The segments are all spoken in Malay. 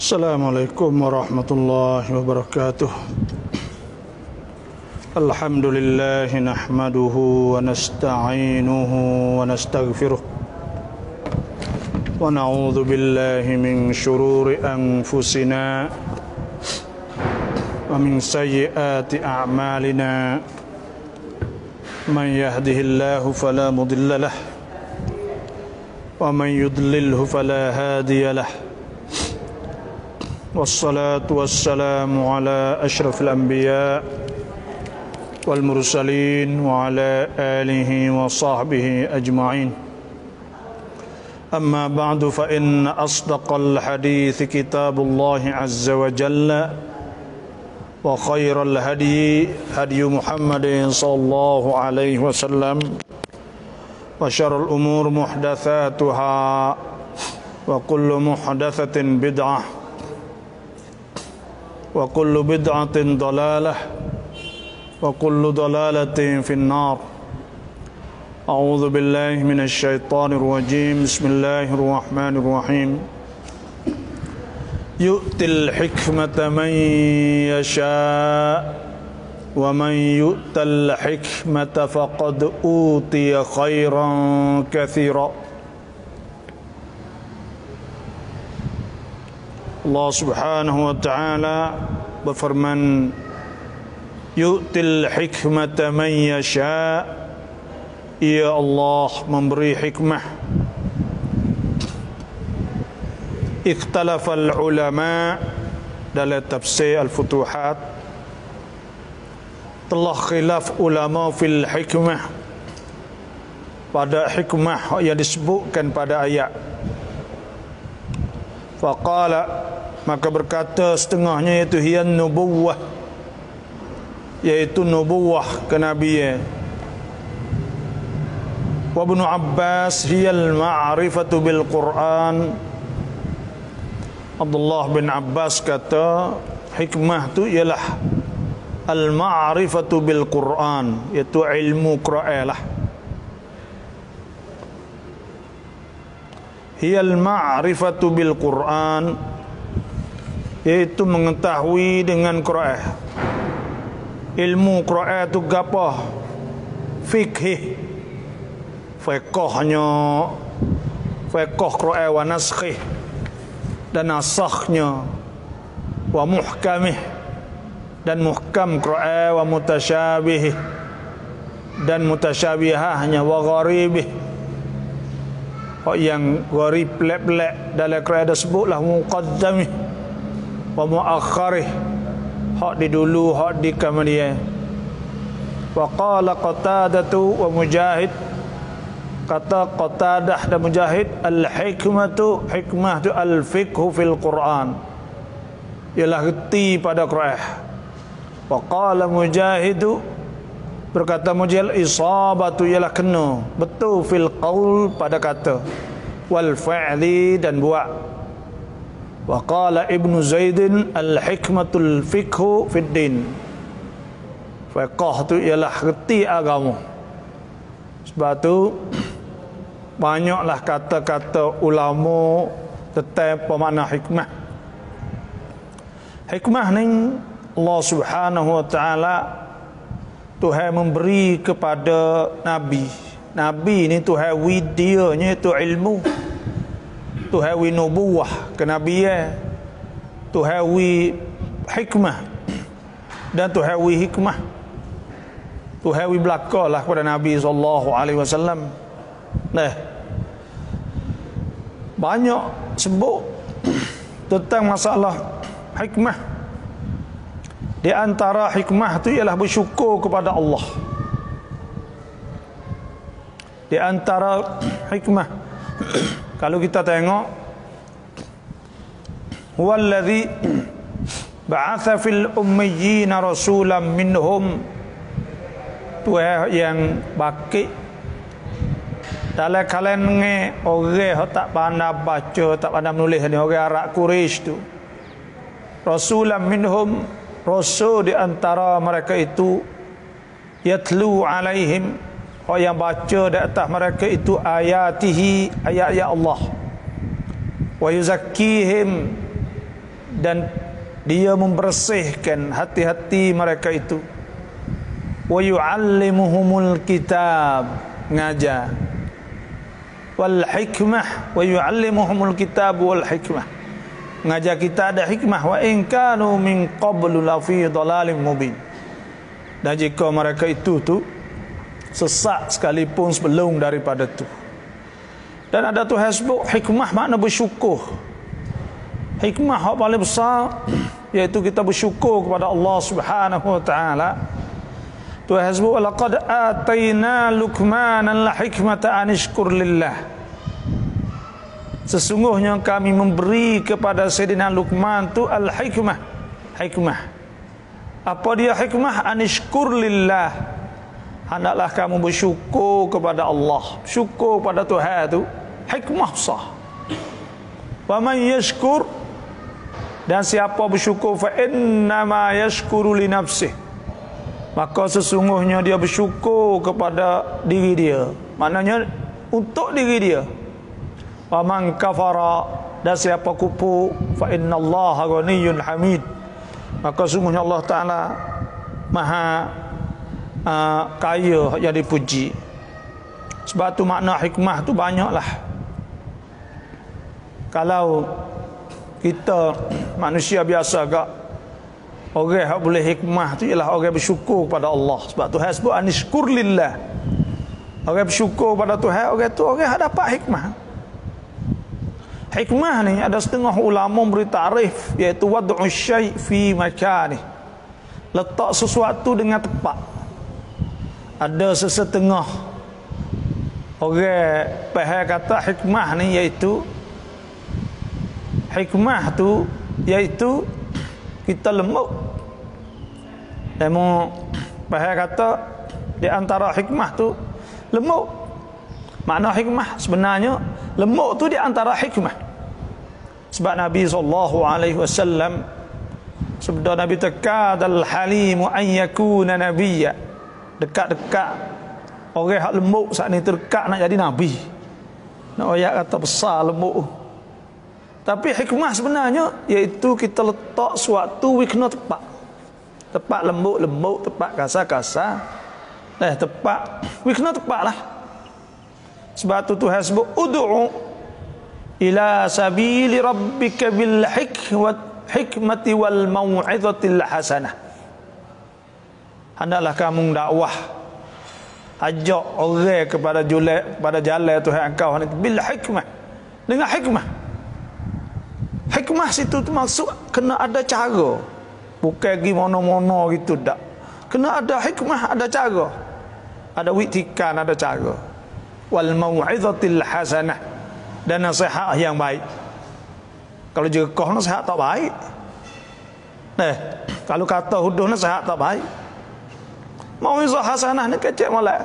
Assalamualaikum warahmatullahi wabarakatuh. Alhamdulillah nahmaduhu wa nasta'inuhu wa nastaghfiruh wa na'udzu billahi min shururi anfusina wa min sayyiati a'malina. Man yahdihillahu fala mudilla lahu wa man yudlilhu fala hadiya lahu. Wassalatu wassalamu ala ashrafil anbiya wal mursalin wa ala alihi wa sahbihi ajma'in. Amma ba'du, fa inna asdaqal hadithi kitabullahi azza wa jalla wa khairal hadi Muhammadin sallallahu alaihi wasallam wa syarrul umur muhdatsatuha wa kullu muhdatsatin bid'ah wa kullu bid'atin dalalah wa kullu dalalatin fin nar. A'udzu billahi minasy syaithanir rajim. Bismillahirrahmanirrahim. Yu'til hikmata man yasha wa man yu'tal hikmata faqad utiya khairan katsira. Allah subhanahu wa ta'ala berfirman, yu'til hikmata man yasha. Ya Allah memberi hikmah. Ikhtalafal ulama dalam tafsir al-futuhat, telah khilaf ulama fil hikmah, pada hikmah yang disebutkan pada ayat. Faqala, maka berkata setengahnya, iaitu hiyan nubuwah, iaitu nubuwah kenabian. Wa Ibnu Abbas hiyal ma'rifatu bil Quran. Abdullah bin Abbas kata hikmah tu ialah al ma'rifatu bil Quran, iaitu ilmu Quran lah. Hiyal ma'rifatu bil Quran, iaitu mengetahui dengan Quran. Ilmu Quran itu apa? Fikih, fiqhnya, fiqh Quran wa naskhih, dan nasakhnya, wa muhkamih, dan muhkam Quran, wa mutasyabih, dan mutasyabihahnya, wa gharibih, yang gharib pelak-pelak dalam Quran disebutlah muqaddamih wa muakharih, hak di dulu, hak di kemudian. Wa qala Qatadatu wa Mujahid, kata Qatadah dan Mujahid, al-hikmatu, hikmah tu al-fiqhu fil Quran, ialah reti pada Quran. Wa qala Mujahidu, berkata Mujahid, isabatu, ialah kena betul, fil qaul, pada kata, wal fa'li, dan buat. Wa qala Ibnu Zaidin, al-hikmatul fiqhu fid din, fiqh tu ialah reti agama. Sebab tu banyaklah kata-kata ulama tentang pemakna hikmah. Hikmah ni Allah subhanahu wa ta'ala Tuhan memberi kepada Nabi. Nabi ni Tuhan widianya itu ilmu, Tuhan wi nubuwah kenabian, Tuhan wi hikmah, dan Tuhan wi hikmah, Tuhan wi belakalah kepada Nabi SAW. Nah, banyak sebut tentang masalah hikmah. Di antara hikmah tu ialah bersyukur kepada Allah. Di antara hikmah, kalau kita tengok, huwallazi ba'atha fil ummiyina rasulan minhum, Tuhan yang bakit dalam kalangan orang tak pandai baca, tak pandai menulis ni, orang Arab Quraisy tu. Rasulan minhum, rasul di antara mereka itu, yatlu alaihim, orang yang baca di atas mereka itu ayatihi, ayat-ayat Allah, wa yuzakkihim, dan dia membersihkan hati-hati mereka itu. Wa yu'allimuhumul kitab, ngajar, wal hikmah, wa yu'allimuhumul kitab wal hikmah, ngajar kita ada hikmah. Wa in kanu min qablu la fi dhalalin mubin, dan jika mereka itu sesat sekalipun sebelum daripada tu. Dan ada tu hasbuk hikmah, makna bersyukur. Hikmah yang paling besar iaitu kita bersyukur kepada Allah Subhanahu wa taala. Tu hasbuk laqad ataina Luqmanan la hikmata an yashkur lillah. Sesungguhnya kami memberi kepada Sayyidina Luqman tu al-hikmah. Hikmah. Apa dia hikmah? An yashkur lillah. Hendaklah kamu bersyukur kepada Allah, syukur pada Tuhan tu hikmah sah. Wa man yashkur, dan siapa bersyukur, fa innama yashkuru li nafsihi, maka sesungguhnya dia bersyukur kepada diri dia, maknanya untuk diri dia. Wa man kafara, dan siapa kufur, fa innallaha ghaniyyun hamid, maka sesungguhnya Allah Taala maha kaya yang dipuji. Sebab tu makna hikmah tu banyaklah. Kalau kita manusia biasa agak, orang yang boleh hikmah tu ialah orang bersyukur kepada Allah. Sebab Tuhan sebut anishkur lillah, orang bersyukur pada Tuhan, orang tu orang yang dapat hikmah. Hikmah ni ada setengah ulama beri tarif, iaitu wad'u syai' fi makani, letak sesuatu dengan tepat. Ada sesetengah orang faham kata hikmah ni iaitu, hikmah tu iaitu kita lembut. Demo faham kata di antara hikmah tu lembut. Makna hikmah sebenarnya lembut tu di antara hikmah. Sebab Nabi SAW sabda Nabi, takadal halimu an yakuna nabiyya, dekat-dekat orang hak lembut saat ni terdekat nak jadi nabi. Nak ayat kata besar lembut. Tapi hikmah sebenarnya iaitu kita letak suatu wikna tepat. Tepat lembut-lembut, tepat kasar-kasar. Tepat wikna tepatlah. Sebab tu Tuhan sebut ud'u ila sabili rabbika bil hikmati wal mau'izatil hasanah. Hendaklah kamu dakwah, ajak orang kepada jalan Tuhan engkau ni bil hikmah, dengan hikmah. Hikmah situ tu maksud kena ada cara, bukan pergi mono-mono gitu tak. Kena ada hikmah, ada cara, ada witikan, ada cara. Wal mau'izatil hasanah, dan nasihat yang baik. Kalau jekoh nasihat tak baik, kalau kata huduh nasihat tak baik. Mau'izah hasanah ni kecek malak.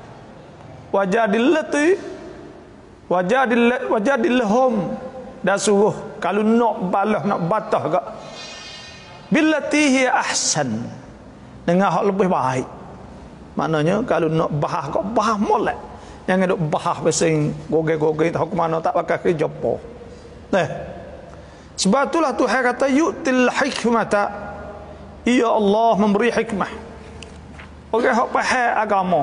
Wajadillahum, dah suruh kalau nak balas, nak batah ke billati hiya ahsan, dengan hak lebih baik. Maknanya kalau nak bahas kau bahas molek, jangan duk bahas pasal goge-goge tahu ke mana tak pakai kerja apa. Sebab itulah Tuhan kata yu'til hikmata, ya Allah memberi hikmah orang hak faham agama.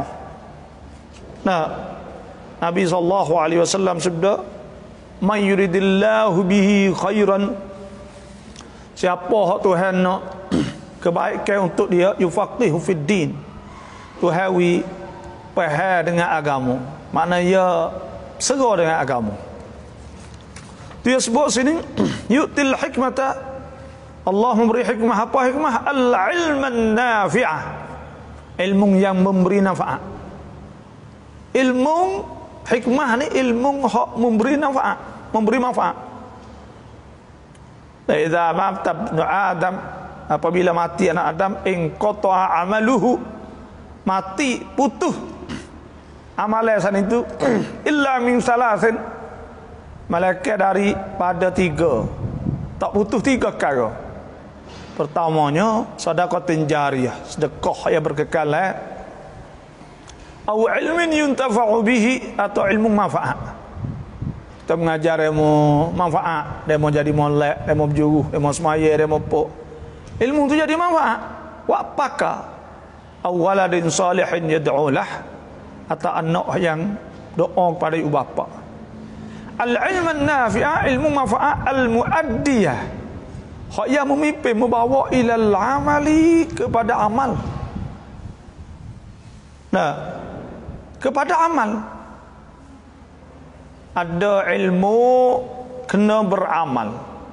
Nabi SAW sabda, man yuridillahu bihi khairan, siapa hak Tuhan nak kebaikan untuk dia, yufaqihu fid din, Tuhan wi faham dengan agama, maknanya ia serah dengan agama. Dia sebut sini yu'til hikmata, Allah memberi hikmah. Apa hikmah? Al-ilman nafi'ah, ilmu yang memberi manfaat. Ilmu hikmah ni ilmu hak memberi manfaat, memberi manfaat. Idza mata ibnu Adam, apabila mati anak Adam, in qata'a amaluhu, mati putus amalan san itu, illa min salasin, malaikat daripada 3, tak putus 3 perkara. Pertamanya sedekah jariyah, sedekah yang berkekalan, atau ilmin yuntafa'u bihi, atau ilmu manfaat. Kita mengajar demo manfaat, demo jadi molek, demo berjuruh, demo semaya, demo pok. Ilmu tu jadi manfaat. Wa apaka awaladin salihin yad'ulah, atau anak yang doa kepada ibu bapa. Al-ilmu nafi'ah, ilmu manfaat, al-muaddiyah, hak yang memimpin, membawa ilal amali, kepada amal. Nah, kepada amal. Ada ilmu kena beramal.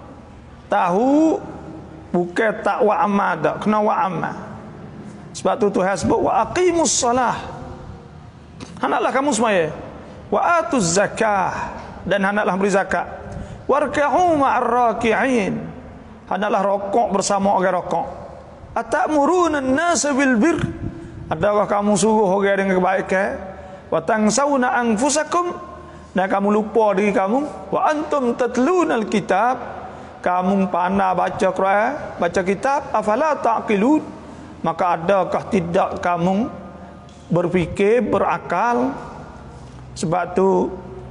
Tahu bukan tak wa amal dak, kena wa amal. Sebab tu Tuhan sebut wa aqimus salah. Hendaklah kamu semaya. Wa atuz zakah, dan hendaklah beri zakat. Warka'u ma'ar raki'in, hendaklah rokok bersama orang rokok. Atamuruna an-nasa bil bir, adakah kamu suruh orang dengan kebaikan? Wa tangsawna anfusakum, dan kamu lupa diri kamu. Wa antum tatlunal kitab, kamu pandai baca Quran, baca kitab. Afala taqilun, maka adakah tidak kamu berfikir, berakal? Sebab tu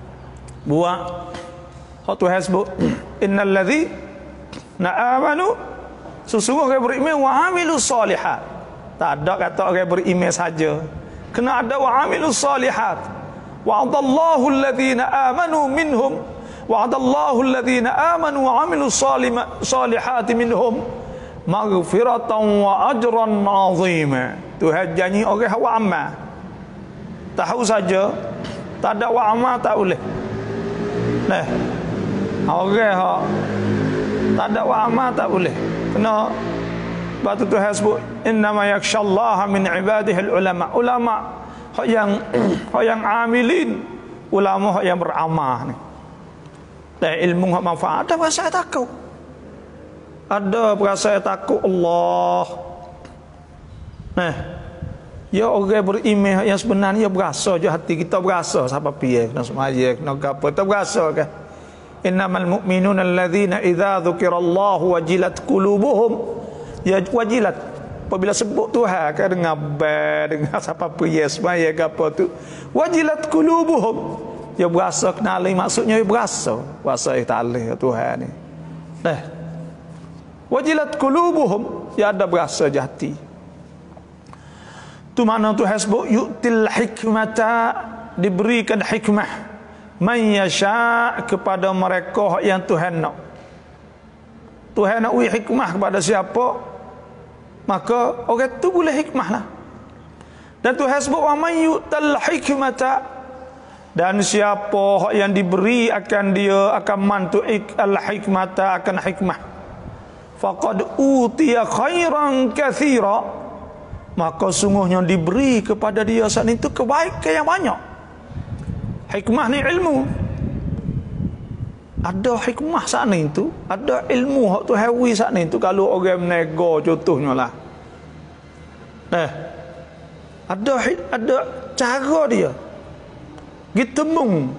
buat hak Tuhan sebut innal ladzina amanu, sesungguhnya orang beriman wa amilus solihat. Tak ada kata orang beriman saja, kena ada wa amilus solihat. Wa'adallahu alladhina amanu minhum, wa'adallahu alladhina amanu wa amilus solihati minhum maghfiratan wa ajran 'azima. Tuhan janji orang hak wa amal. Tahu saja, tak ada wa amal tak boleh. Nah, orang hak tak ada wa amal tak boleh. Kena batu Tuhan sebut innama yakhshallaha min ibadihi ulama. Ulama hak yang amilin, ulama hak yang beramal ni. Dan ilmu hak manfaat, ada perasaan takut. Ada perasaan takut Allah. Nah, ya orang beriman yang sebenarnya berasa je hati kita, berasa siapa piye kena semaya kena apa tu berasa kan. Innamal mu'minuna alladzina idza dzukirallahu wajilat qulubuhum, ya wajilat, apabila sebut Tuhan kan dengar dengar siapa piye semaya ke apa tu, wajilat qulubuhum, ya berasa kenali, maksudnya ya berasa ta'ala Tuhan ni. Nah, wajilat qulubuhum, ya ada berasa je hati. Tu makna Tuhan sebut yu'til hikmata, diberikan hikmah, man yasha, kepada mereka yang Tuhan nak. Tuhan nak beri hikmah kepada siapa, maka orang tu boleh hikmah lah. Dan Tuhan sebut wa man yu'tal hikmata, dan siapa yang diberi akan dia akan mantu al hikmata, akan hikmah, faqad utiya khairan katsira, maka sungguhnya diberi kepada dia saat itu kebaikan yang banyak. Hikmah ni ilmu. Ada hikmah saat itu, ada ilmu hak tu hawi saat itu. Kalau orang menego contohnya lah. Nah, ada cara dia. Gitemung.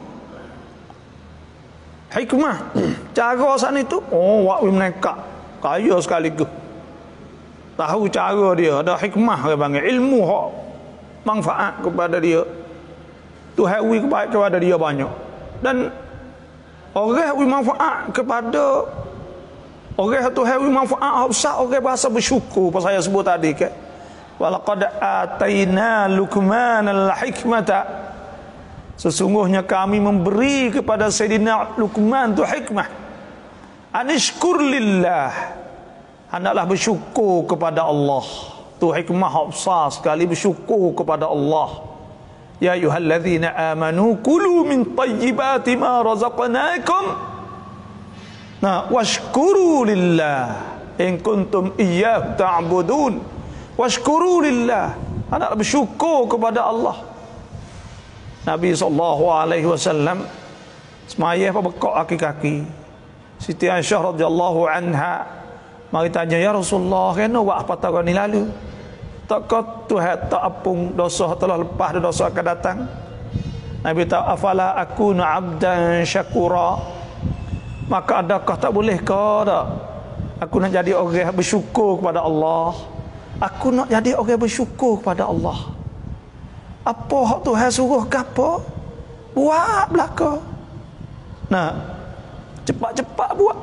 Hikmah. Cara saat itu, oh wak meneka kaya sekaligus. Tahu cara dia, ada hikmah dia panggil, ilmu hak manfaat kepada dia. Tu hawi kepada dia banyak. Dan orang hawi manfaat kepada orang tu hawi manfaat besar, orang bahasa bersyukur. Pasal saya sebut tadi ke, walaqad ataina Luqman al-hikmata, sesungguhnya kami memberi kepada Sayyidina Luqman tu hikmah, anishkur lillah, hendaklah bersyukur kepada Allah. Tu hikmah besar sekali, bersyukur kepada Allah. Ya ayyuhalladzina amanu kulu min thayyibati ma razaqnakum, nah washkuru lillah in kuntum iyyahu ta'budun. Washkuru lillah, hendaklah bersyukur kepada Allah. Nabi SAW semaya apa bekak kaki-kaki. Siti Aisyah radhiyallahu anha mari tanya, ya Rasulullah, kena buat apa tahun ni lalu? Tak Tuhan tak apung dosa telah lepas, dosa akan datang. Nabi tak, afala akunu abdan syakura, maka adakah tak boleh kau tak aku nak jadi orang bersyukur kepada Allah? Aku nak jadi orang bersyukur kepada Allah. Apa hak Tuhan suruh ke apa? Buat belaka. Nah, cepat-cepat buat.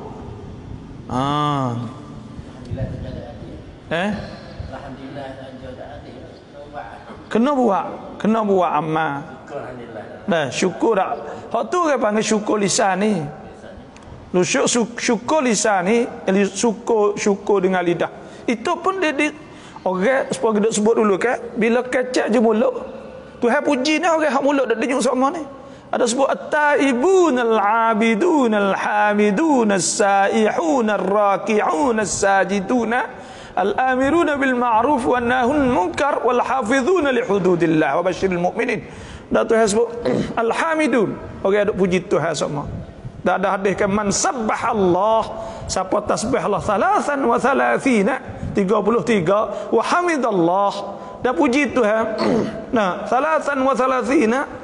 Kena buat amal. Nah, syukur tak. Hak tu orang panggil syukur lisan ni. Lu syukur lisan ni, syukur dengan lidah. Itu pun dia orang supaya kita sebut dulu kan, bila kecek je mulut. Tuhan puji ni orang hak mulut dak denyuk sama ni. Ada sebut at-taibun al-abidun al-hamidun as-saihun ar-raki'un as-sajidun al-amirun bil ma'ruf wan nahun munkar wal hafizun li hududillah wa basyiril mu'minin. Dah Tuhan sebut al-hamidun, orang ada puji Tuhan sama. Dah ada hadis kan man sabbah Allah, siapa tasbih Allah 33 wa hamidallah, dah puji Tuhan. Nah 33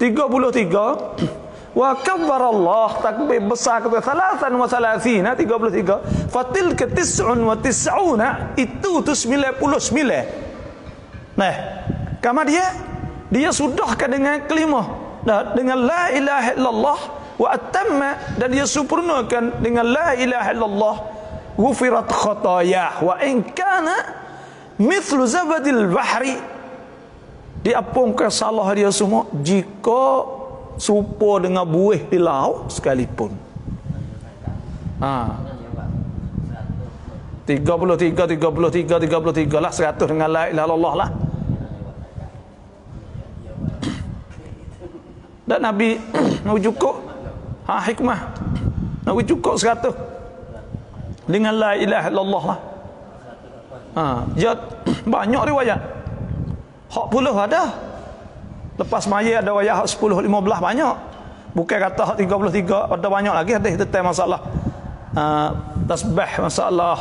wa kabbar Allah, takbir besar kata 33 fatil ke 99 itu tu 99. Nah kama dia sudahkan dengan kalimah, dengan la ilaha illallah wa atamma, dan dia sempurnakan dengan la ilaha illallah, ghufirat khatayah wa in kana mithlu zabadil bahri, diampunkan salah dia semua jika serupa dengan buih di laut sekalipun. 33 lah 100 dengan la ilaha illallah lah. Dan Nabi nak cukup hikmah nak cukup 100 dengan la ilaha illallah lah. Banyak riwayat. Hak puluh ada. Lepas maya ada riwayat hak 10 15 banyak. Bukan kata hak 33, ada banyak lagi hadis tentang masalah tasbih, masalah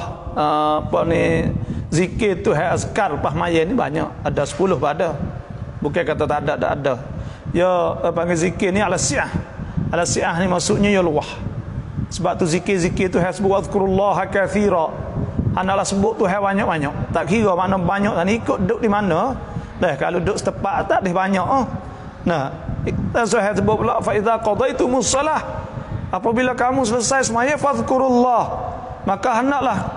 zikir tu, azkar lepas maya ni banyak. Ada 10 pada. Bukan kata tak ada. Ya panggil zikir ni ala si'ah. Ala si'ah ni maksudnya ya luah. Sebab tu zikir-zikir tu sebut wazkurullaha katsira. Analah sebut tu banyak-banyak. Tak kira mana banyak dan ikut duduk di mana. Dah kalau duduk setepak tak dah banyak. Nah, saya sebut pula fa idza qadaitumus shalah, apabila kamu selesai sembahyang fazkurullah, maka hendaklah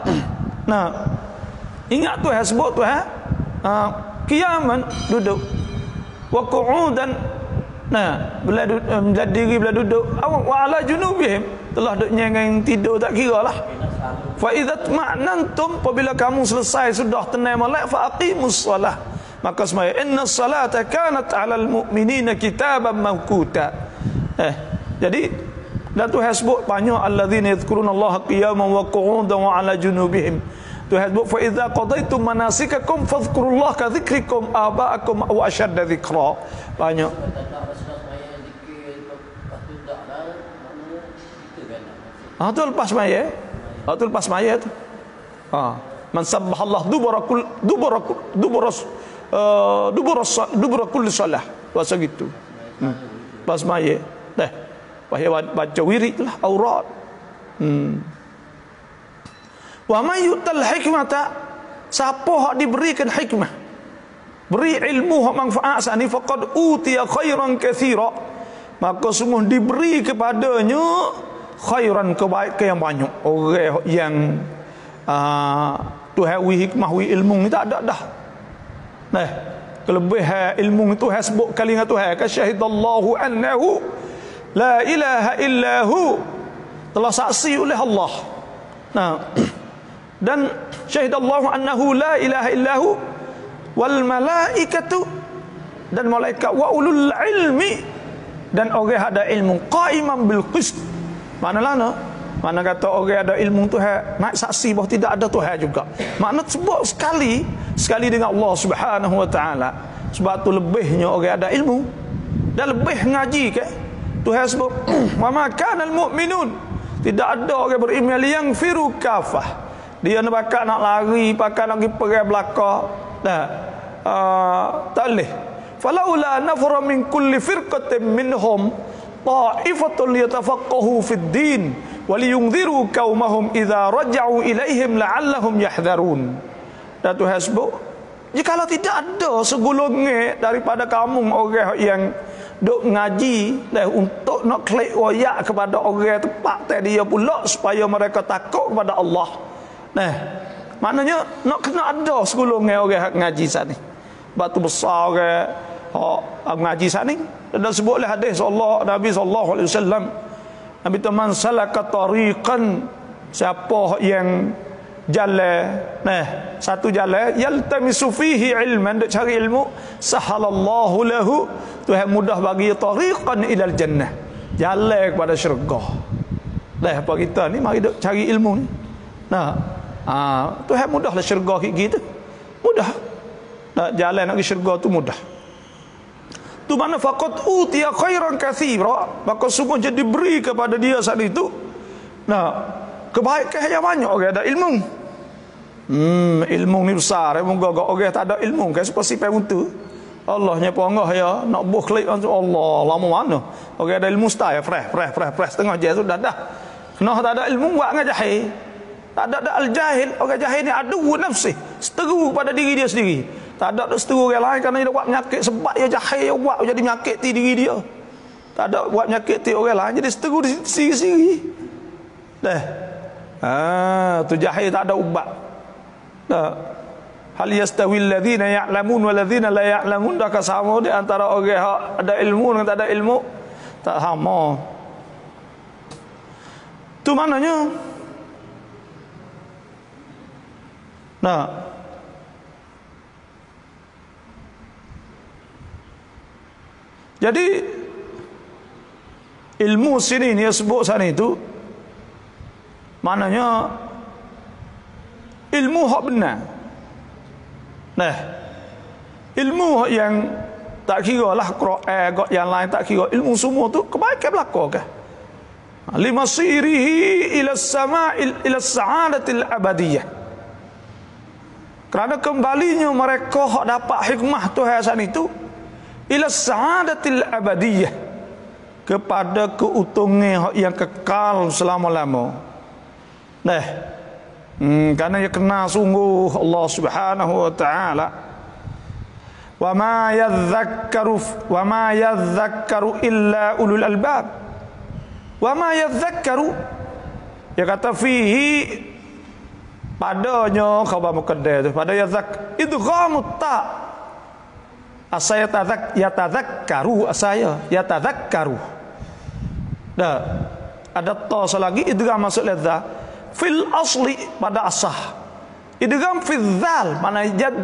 ingat tu sebut tu qiyaman duduk, wa qu'udan, bila diri bila duduk, wa ala junubihim, telah duduk nyengeng tidur tak kira lah. Fa idza tma'nantum, apabila kamu selesai sudah tenang molek, fa aqimus shalah, maka sembahyang. Inna salata kanat 'alal mu'minina kitaban mawquta. Jadi dan Tuhan sebut banyak alladzina yadhkurunallaha qiyaman wa qu'udan wa 'ala junubihim. Tuhan sebut fa idza qadaytum manasikakum fadhkurullaha ka dzikrikum aba'akum wa ashadda dzikra. Banyak. Tu lepas sembahyang. Tu lepas sembahyang tu. Man sabbahallahu dubura kulli salah. Bahasa gitu. Pas sembahyang. Dah. Baca wirid lah, aurat. Wa may yu'tal hikmata, siapa hak diberikan hikmah, beri ilmu hak manfaat sani, faqad utiya khairan katsira, maka sungguh diberi kepadanya khairan, kebaikan yang banyak. Orang yang Tuhan wi hikmah wi ilmu ni tak ada dah. Nah, kelebihan ilmu itu sebut kalimat Tuhan ka syahidallahu annahu la ilaha illahu, telah saksi oleh Allah. Dan syahidallahu annahu la ilaha illahu wal malaikatu, dan malaikat, wa ulul ilmi, dan orang ada ilmu, qaiman bil qist. Mana kata orang ada ilmu Tuhan naik saksi bahawa tidak ada Tuhan juga. Makna sebut sekali dengan Allah Subhanahu wa taala. Sebab tu lebihnya orang ada ilmu dan lebih ngaji ke. Tuhan sebut wa ma kanal mu'minun, tidak ada orang beriman yang firu kafah. Dia nak bakal nak lari, pakai lagi perang belakang. Tak boleh. Falaula nafara min kulli firqatin minhum ta'ifatun liyatafaqahu fid din wa liyunziru qaumahum idza raja'u ilaihim la'allahum yahdharun. Dan Tuhan sebut, jikalau tidak ada segolongan daripada kamu orang yang duk ngaji dah untuk nak klik royak kepada orang tempat tadi dia pula supaya mereka takut kepada Allah. Nah, maknanya nak kena ada segolongan orang ngaji sana. Batu besar orang hak ngaji sana. Dan sebutlah hadis Nabi sallallahu alaihi wasallam. Nabi teman salaka tariqan, siapa yang jalan, satu jalan yaltamisu fihi ilman, duk cari ilmu, sahalallahu lahu, Tuhan mudah bagi tariqan ilal jannah, jalan kepada syurga. Dah apa kita ni mari duk cari ilmu ni. Tuhan mudahlah syurga kita. Mudah. Nak jalan nak ke syurga tu mudah. Tu mana faqat utiya khairan katsira, maka sungguh jadi beri kepada dia saat itu kebaikan yang banyak orang ada ilmu. Ilmu ni besar. Moga orang tak ada ilmu kan seperti pemutu. Allahnya pongah ya nak buh klik Allah lama mana. Orang ada ilmu style fresh setengah jam sudah dah. Kena tak ada ilmu buat ngajahil. Tak ada al-jahil. Orang jahil ni adu nafsi, seteru pada diri dia sendiri. Tak ada seteru orang lain kerana dia buat penyakit sebab dia jahil, dia buat jadi penyakit ti diri dia. Tak ada buat penyakit ti orang lain, jadi seteru di sendiri. Dah. Tu jahil tak ada ubat. Dah. Hal yastawi alladhina ya'lamun wal ladzina la ya'lamun, dah sama di antara orang yang ada ilmu dengan tak ada ilmu? Tak sama. Tu maknanya. Jadi ilmu sini ni sebut sana itu maknanya ilmu hak benar. Ilmu yang tak kira lah Quran yang lain tak kira, ilmu semua tu kebaikan belaka kan. Limasirihi ila sama'il ila sa'adatil abadiyah. Kerana kembalinya mereka hak dapat hikmah Tuhan saat itu ila sa'adatil abadiyah, kepada keuntungan yang kekal selama-lama. Kerana dia kenal sungguh Allah Subhanahu wa taala. Wa ma yadhakkaru illa ulul albab. Wa ma yadhakkaru, dia kata fihi, padanya khabar muqaddar tu, pada yadhak idghamut ta, asaya yatadzakkaru, asaya yatadzakkaru. Dah ada ta selagi idgham masuk ladza fil asli pada asah. Idgham fil dzal mana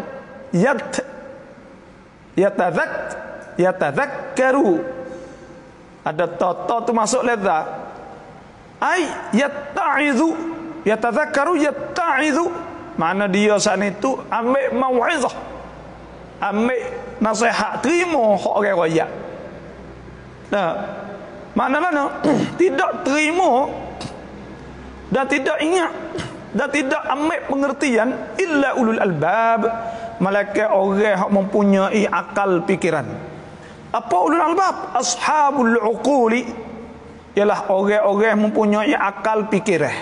yatadzakkaru. Ada ta tu masuk ladza. Ai yatta'izu, yatadzakkaru yatta'izu. Mana dia saat itu ambil mau'izah, ambil nasihat, terima hak orang royak. Mana-mana tidak terima dan tidak ingat dan tidak ambil pengertian illa ulul albab, malaikat orang yang mempunyai akal pikiran. Apa ulul albab? Ashabul uquli, ialah orang-orang yang mempunyai akal pikiran.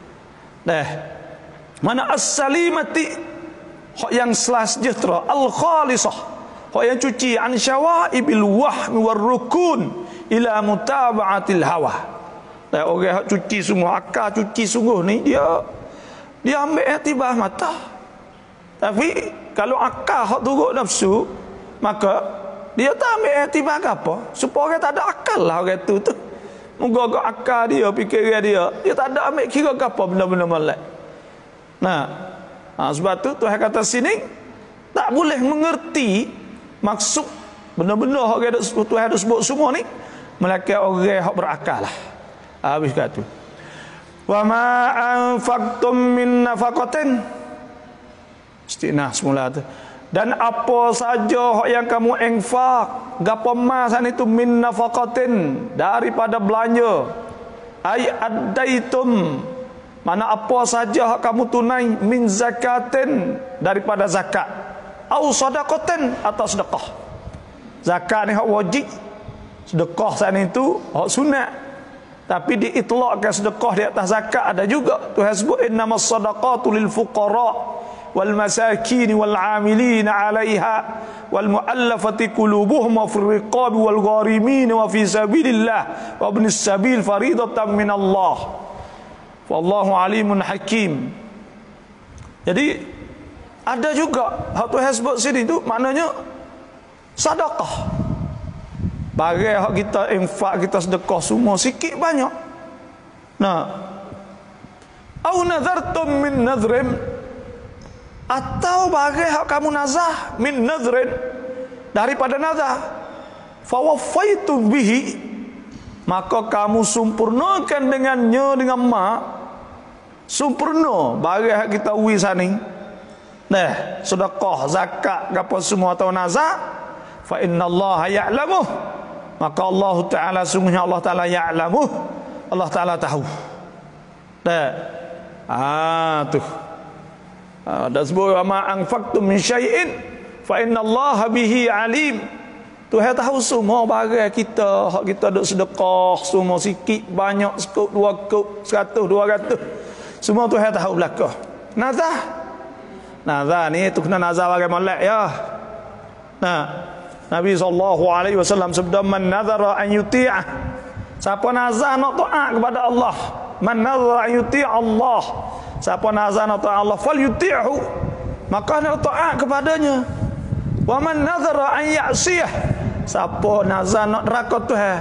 Mana as-salimati, hak yang sejahtera, al-khalisah, hak yang cuci an syawaibil wahmi war rukun ila mutaba'atil hawa. Orang yang cuci semua akal, cuci sungguh ni, dia ambil i'tibar mata. Tapi kalau akal hak turut nafsu, maka dia tak ambil i'tibar apa, supaya orang tak ada akal lah orang tu. Moga-moga akal dia, fikiran dia tak ada ambil kira apa benda-benda molek. Sebab tu Tuhan kata sini tak boleh mengerti maksud benda-benda hak Tuhan ada sebut semua ni, melainkan orang hak berakal lah. Habis kata wa ma anfaqtum min nafaqatin, istinah semula tu, dan apa saja yang kamu infak, gapo mas itu min nafaqatin, daripada belanja, ay addaitum, mana apa saja kamu tunai, min zakatin, daripada zakat, au sadaqatin, atau sedekah. Zakat ni hak wajib, sedekah sana itu hak sunat. Tapi diitlaqkan sedekah di atas zakat ada juga. Tuhan sebut innamas sadaqatu lil fuqara, wal masakin wal 'amilin 'alaiha wal mu'allafati qulubuhum wa fir riqab wal gharimin wa fi sabilillah wa ibnis sabil faridatan min Allah wallahu alimun hakim. Jadi ada juga hak tu sebut sini tu maknanya sedekah. Bagai hak kita infak, kita sedekah semua sikit banyak. Nah, au nazartum min nadhrin, atau bagai hak kamu nazah min nadhrin, daripada nazah, fa waffaitum bihi, maka kamu sempurnakan dengannya dengan sempurna bagai hak kita wisani. Nah, sedekah, zakat, apa semua atau nazah, fa innallaha ya'lamuh, maka Allah Ta'ala sungguhnya Allah Ta'ala ya'lamuh, Allah Ta'ala tahu. Tuh. Dan sebut ma anfaqtum min syai'in fa innallaha bihi alim. Tuhan tahu semua bagai kita, hak kita duk sedekah semua sikit banyak, sekut, 2 kut, 100, 200. Semua Tuhan tahu belaka. Nazar ni tu kena nazar bagai molek ya. Nah, Nabi SAW sabda man nazara an yuti'ah, siapa nazar nak taat kepada Allah, man nazara an yuti'ah Allah, siapa nazar nak taat Allah fal yuti'hu, maka nak taat kepadanya. Wa man nazara an ya'siyah, siapa nazar nak neraka Tuhan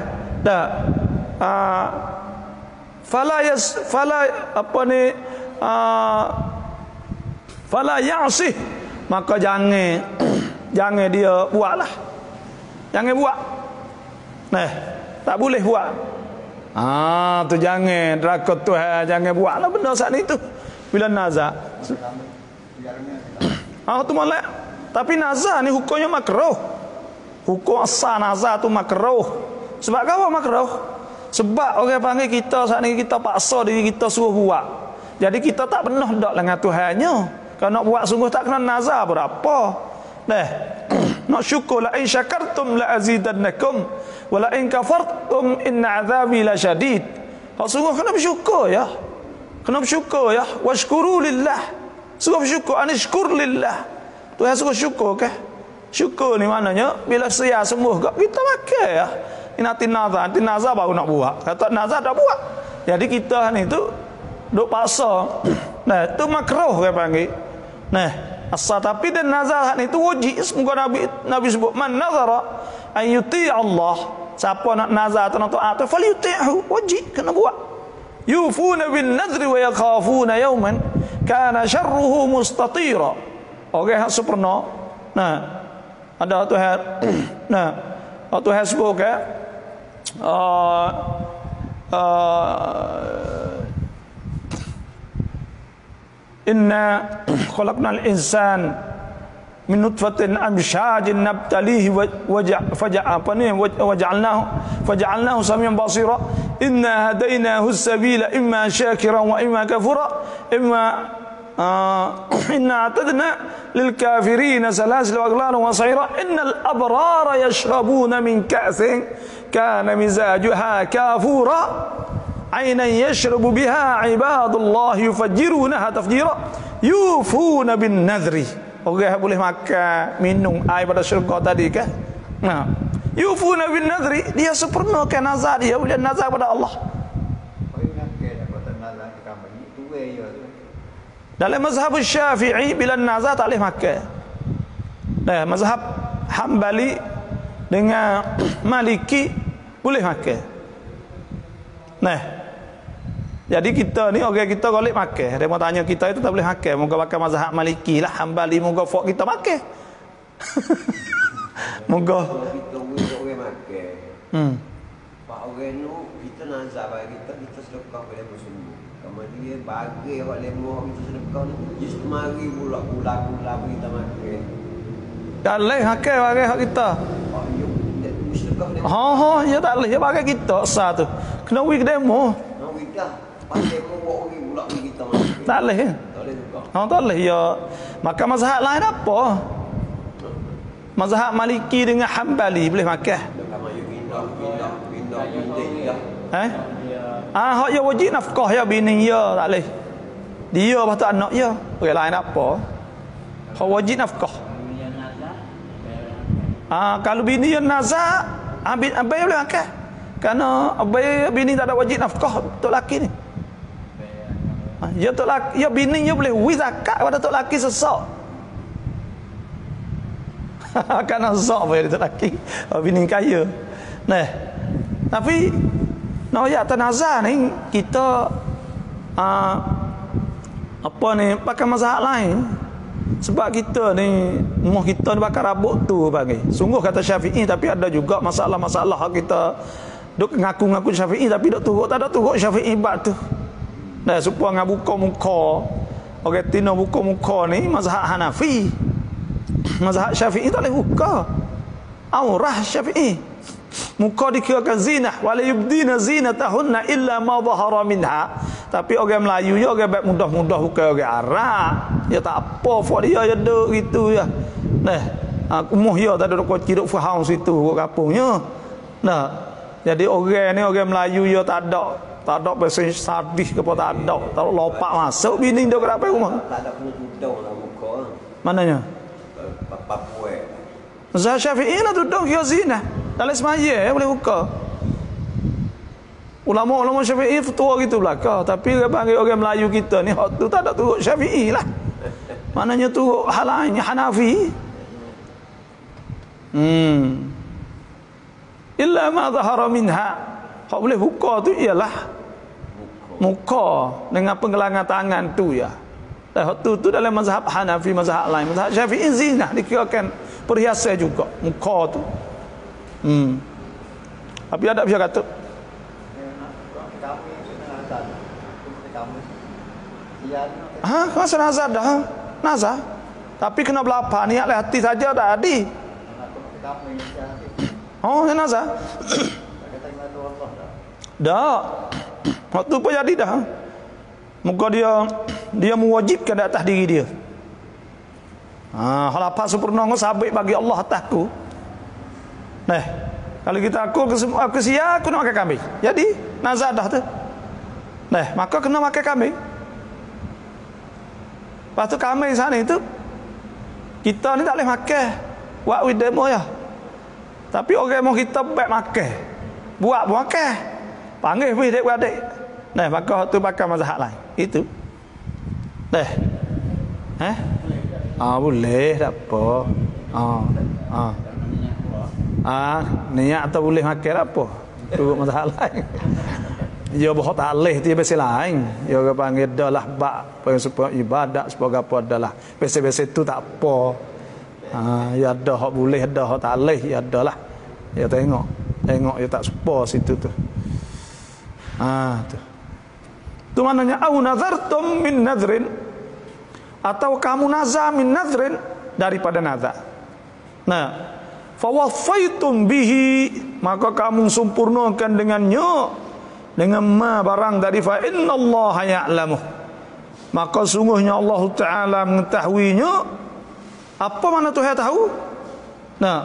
fala ya'sih, maka jangan dia buatlah. Jangan buat. Tak boleh buat. Tu jangan neraka Tuhan, jangan buatlah benda saat ni tu. Bila nazar. Tu molek. Tapi nazar ni hukumnya makruh. Hukum asal nazar tu makruh. Sebab apa makruh? Sebab orang panggil kita saat ni kita paksa diri kita suruh buat. Jadi kita tak pernah dak dengan Tuhannya. Kalau nak buat sungguh tak kena nazar berapa. Nak syukur, la in syakartum la azidannakum wa la in kafartum inna azabi lasyadid. Hak sungguh kena bersyukur ya. Kena bersyukur ya. Washkuru lillah. Sungguh bersyukur, anishkur lillah. Tuhan suruh syukur ke? Syukur ni maknanya bila saya sembuh kita makan ya. Ini nanti nazar baru nak buat. Kata nazar tak buat. Jadi kita ni tu duk paksa. Tu makruh dia panggil. Asal tapi dan nazar ni tu wajib. Semoga Nabi sebut man nazara an yuti' Allah, siapa nak nazar atau nak taat fal yuti'hu, wajib kena buat. Yufuna bin nadri wa yakhafuna yawman kana syarruhu mustatira. Orang hak sempurna. Ada Tuhan. Tuhan sebut ke inna khalaqnal insan min nutfatin amsyajin nabtalihi faja'alnahu samian basira inna hadainahu as-sabila imma syakiran wa imma kafura inna atadna lil kafirin salasil wa aghlalan wa sa'ira innal abrara yashrabuna min ka'sin kana mizajuha kafura ainan yashrabu biha ibadullah yufajjirunaha tafjira yufuna bin nadhri. Orang boleh makan minum air pada syurga tadi kan. Yufuna bin nadhri, dia sempurnakan nazar dia boleh nazar pada Allah. Dalam mazhab Syafi'i bila nazar tak boleh makan. Mazhab Hambali dengan Maliki boleh makan. Jadi kita ni orang kita golek makan. Dia mau tanya kita itu tak boleh makan. Moga makan mazhab Maliki lah, Hambali moga fok kita makan. Moga kita orang makan. Pak orang tu kita nazar bagi kita sedekah pada musuh. Kemudian bagi orang lemah kita sedekah ni just mari pula kita makan. Tak boleh makan bagi hak kita. Ya tak boleh bagi kita sah tu. Kena pergi ke demo. Pakai bawa orang pula kita makan. Tak boleh. Tak boleh juga. Tak boleh ya. Maka mazhab lain apa? Mazhab Maliki dengan Hambali boleh makan. Hak ya wajib nafkah ya bini ya tak boleh. Dia patut anak ya. Orang lain apa? Hak wajib nafkah. Kalau bini yang nazar, abai boleh makan. Kerana abai bini tak ada wajib nafkah tok laki ni. Ya tok laki, ya bini dia boleh wi zakat pada tok laki sesak. Kerana sesak boleh tok laki. Bini kaya. Nah. Tapi nak atas nazar ni kita apa ni pakai mazhab lain. Sebab kita ni rumah kita ni bakar rabuk tu bagi. Sungguh kata Syafi'i, tapi ada juga masalah-masalah kita duk ngaku-ngaku Syafi'i tapi duk turut tak ada turut Syafi'i bab tu. Dah supaya ngabuka muka. Orang tino buka muka ni mazhab Hanafi. Mazhab Syafi'i tak boleh buka. Aurah Syafi'i. Muka dikirakan zina, wala yubdina zinatahunna illa ma dhahara minha. Tapi orang Melayu je orang baik mudah-mudah bukan orang Arab. Ya tak apa fok dia je duk gitu ya. Nah, umuh dia tak ada kunci duk faham situ kat kampungnya. Nah, jadi orang ni orang Melayu dia tak ada bahasa sadis ke apa tak ada lopak masuk bini dia kat rumah. Tak ada kena tudung dalam muka. Mananya? Papua. Mazhab Syafi'i lah tudung kira zina. Dalam semaya boleh buka. Ulama-ulama Syafi'i tua gitu belaka. Tapi dia panggil orang Melayu kita ni hak tu tak ada turut Syafi'i lah. Maknanya turut hal lainnya Hanafi. Illa ma zahara minha. Hak boleh buka tu ialah muka dengan penggelangan tangan tu ya. Hak tu dalam mazhab Hanafi, mazhab lain. Mazhab Syafi'i zina dikirakan perhiasan juga muka tu. Tapi ada bisa kata masa nazar dah nazar tapi kena berlapar niat lah hati saja tak ada nazar dah waktu pun jadi dah muka dia mewajibkan di atas diri dia halapar sempurna sabit bagi Allah atasku. Nah, kalau kita aku sia aku nak makan kambing. Jadi nazar dah tu. Nah, maka kena makan kambing. Lepas tu kambing sana itu kita ni tak boleh makan. Buat with demo ya. Tapi orang mau kita baik makan. Buat makan. Panggil weh adik-adik. Nah, maka tu pakai mazhab lain. Itu. Nah. Boleh tak apa. Niat atau boleh makan apa? Turut mazhab lain. Dia bahut alih dia biasa lain. Dia orang panggil adalah bab supaya ibadat supaya apa adalah. Biasa-biasa tu tak apa. Ya ada hak boleh, ada hak tak alih, ya adalah. Ya tengok dia tak supa situ tu. Tu. Tu maknanya au nazartum min nadhrin atau kamu nazar min nadhrin daripada nazar. Nah, fawaffaitum bihi maka kamu sempurnakan dengannya dengan ma barang dari fa innallaha ya'lamu maka sungguhnya Allah Taala mengetahuinya. Apa mana Tuhan tahu? Nah,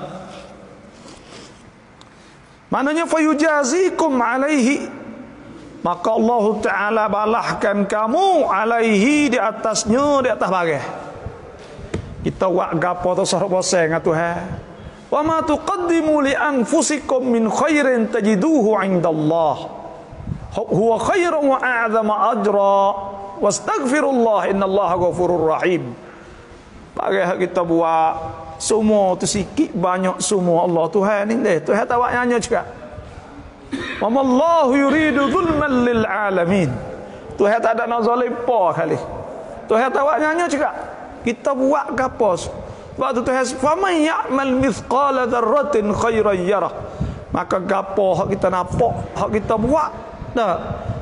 maknanya fayujazikum alaihi maka Allah Taala balahkan kamu alaihi di atasnya, di atas bagai kita wak gapo tu sarap boseng Tuhan. Wa ma tuqaddimu li anfusikum min khairin tajiduhu 'indallah huwa khairun wa a'zama ajra wastaghfirullah innallaha ghafurur rahim. Pakai kita buat semua tu sikit banyak semua Allah Tuhan ni deh. Tuhan tak buat nyanyi juga. Wa mallahu yuridu zulman lil alamin. Tuhan tak ada nak zalim apa kali. Tuhan tak buat nyanyi juga. Kita buat gapo? Waktu Tuhan faman ya'mal mithqala dzarratin khairan yarah. Maka gapo hak kita nampak, hak kita buat dah.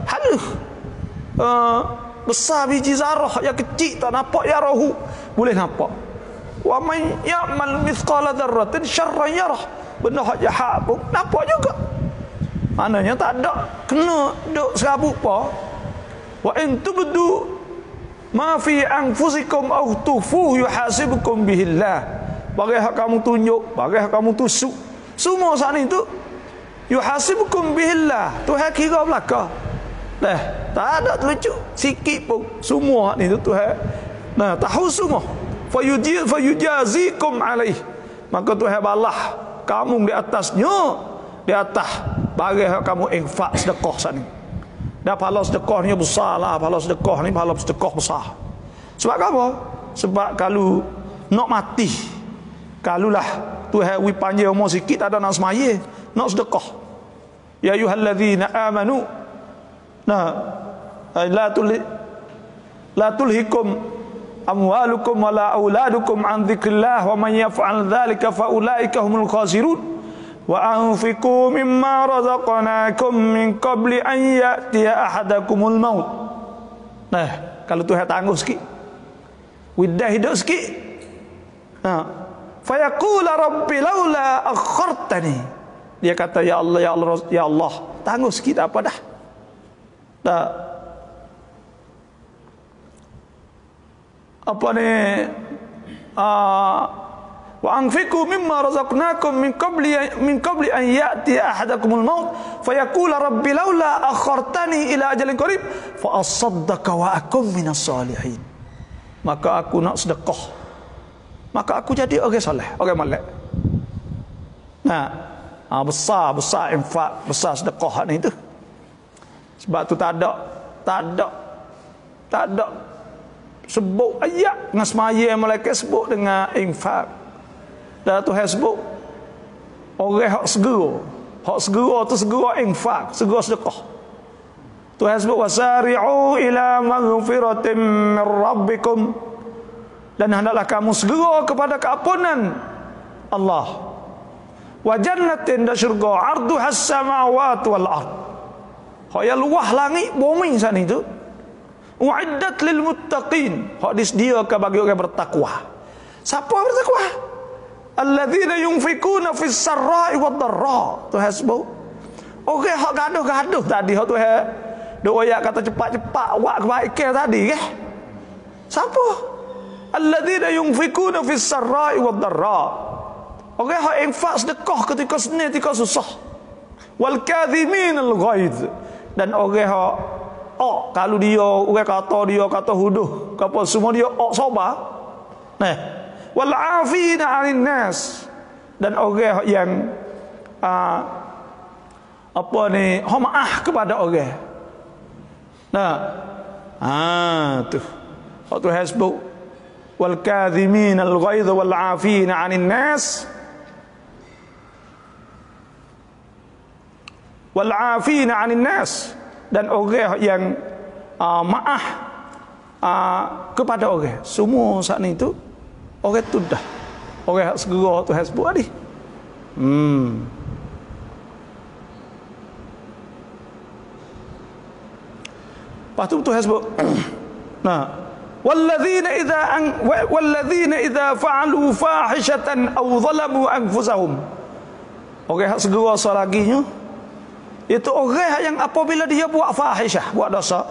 Besar biji zarah yang kecil tak nampak ya rahu boleh nampak. Wa man ya'mal mithqala dzarratin syarran yarah. Benda hak jahat pun nampak juga. Maknanya tak ada kena duk serabut apa. Wa in tubdu ma fi anfusikum aw tufuhu yuhasibukum bihillah. Bagi hak kamu tunjuk, bagi hak kamu tusuk, semua saat itu yuhasibukum bihillah. Tuhan kira belaka. Tak ada terlucu sikit pun. Semua ni tu Tuhan. Nah, tahu semua. fayujazikum alaih, maka Tuhan balah kamu di atasnya, di atas bagi kamu infak sedekah sani. Dah pahala sedekahnya besar lah, pahala sedekah ni pahala sedekah besar. Sebab apa? Sebab kalau nak mati, kalulah Tuhan wi panjang umur sikit tak ada nak semaya, nak sedekah. Ya ayyuhallazina amanu, la tulhikum amwalukum wala auladukum an dzikrillah wa man yaf'al dzalika fa ulaika humul khasirun wa anfiqu mimma razaqnakum min qabli an ya'tiya ahadakumul maut. Nah, kalau Tuhan tangguh sikit, widah hidup sikit, fayaqula rabbi laula akhartani, dia kata ya Allah, ya Allah, ya Allah, tangguh sikit apa dah. Apa ni, wa anfiqu mimma razaqnakum min qabli an ya'ti ahadakumul maut fayaqula rabbi laula akhartani ila ajalin qarib fa asaddaqa wa akum minas salihin. Maka aku nak sedekah, maka aku jadi orang soleh, orang molek. Besar infak, besar sedekah ni tu. Sebab tu tak ada sebut ayat dengan semaya malaikat sebut dengan infak. Dan Tuhan sebut orang hak segera tu segera infak, segera sedekah. Tuhan sebut wasari'u ila maghfiratin min rabbikum, dan hendaklah kamu segera kepada keampunan Allah, wa jannatin, dan syurga arduhas samawati wal ard, hak yang luah langit bumi sana itu, uiddat lil muttaqin, hak disediakan bagi orang bertakwa. Siapa bertakwa? Alladzina yunfikuna fis sarra'i wad dharra. Tuhan sebut orang hak gaduh-gaduh tadi, hak Tuhan duk ayat kata cepat-cepat buat kebaikan tadi ke? Siapa? Alladzina yunfikuna fis sarra'i wad dharra, orang hak infak sedekah ketika senang, ketika susah. Wal kadhiminal ghaidz, dan orang hak kalau dia orang kata huduh apa semua dia sabar. Wal afina 'anil nas, dan orang yang maaf kepada orang. Tu waktu hasbuk wal kadhiminal ghaidz wal afina 'anil nas wal afina 'anil nas, dan orang yang maaf kepada orang. Semua saat ni tu orang tu dah orang segera tu hasbuk tadi. Lepas tu hasbuk. walladzina idza fa'alu fahishatan aw zalamu anfusahum, orang hak segera selaginya itu orang yang apabila dia buat fahishah, buat dosa,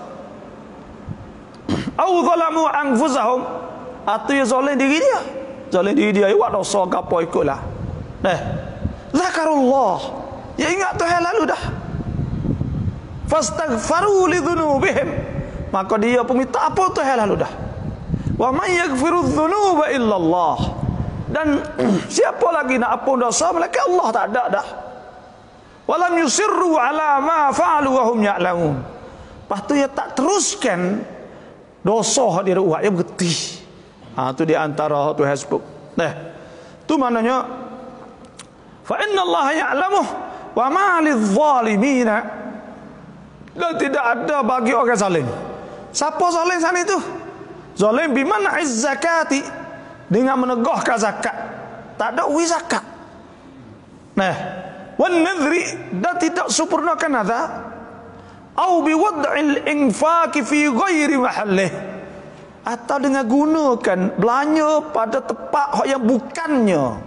aw zalamu anfusahum, atau dia zalim diri dia, buat dosa gapo ikutlah. Zakarullah, dia ingat Tuhan lalu dah, fastaghfaru lidzunubihim, maka dia pun minta apa Tuhan lalu dah. Wa may yaghfiru dzunuba illallah, dan siapa lagi nak ampun dosa melainkan Allah, tak ada dah. Walam yusirru ala ma fa'alu wa hum ya'lamun, lepas tu dia tak teruskan dosa dia buat, dia berhenti. Tu di antara tu hasbuk. Tu maknanya fa inna Allah ya'lamu wa ma lidh-dhalimina, dan tidak ada bagi orang zalim. Siapa zalim sana itu? Zalim biman'iz zakati, dengan menegahkan zakat, tak ada uwi zakat. Wan nadhri, dan tidak sempurnakan nazar, au biwad'il infaq fi ghairi mahallih, atau dengan gunakan belanja pada tempat yang bukannya.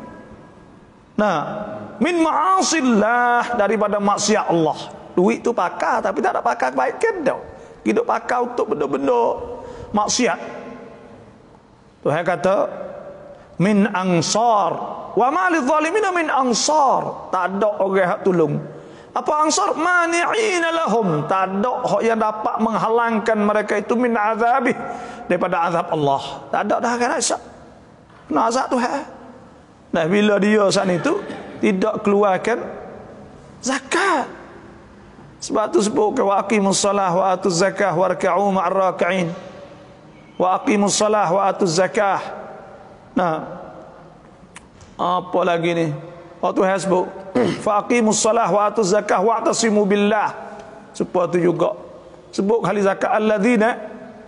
Min ma'asillah, daripada maksiat Allah. Duit tu pakai tapi tak ada pakai kebaikan dah. Hidup pakai untuk benda-benda maksiat. Tuhan kata min ansar wa ma lidh-dhalimin min ansar, tak ada orang hak tolong. Apa ansar? Mani'ina lahum, tak ada hak yang dapat menghalangkan mereka itu min azabih, daripada azab Allah. Tak ada dah kan Aisyah. kena azab Tuhan. Nah, bila dia saat itu tidak keluarkan zakat. Sebab tu sebut ke wa aqimus salah wa atuz zakah warka'u ma'ar raki'in. Wa aqimus salah wa atuz zakah. Nah, apa lagi ni? Waktu hasbuk fa aqimus salah wa atuz zakah wa'tasimu billah. Supaya tu juga sebut kali zakat alladzina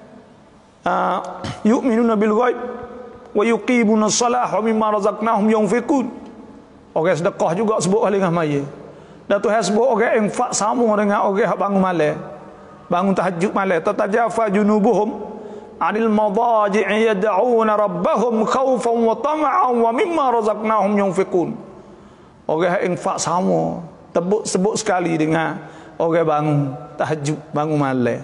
yu'minuna bil ghaib wa yuqimuna shalah wa mimma razaqnahum yunfiqun. Orang sedekah juga sebut kali dengan maya. Dan tu hasbuk orang infak sama dengan orang yang bangun malam, bangun tahajud malam. Tatajafa junubuhum anil madaji'i yad'una rabbahum khaufan wa tama'an wa mimma razaqnahum yunfiqun. Orang yang infak sama sebut sekali dengan orang bangun tahajud, bangun malam.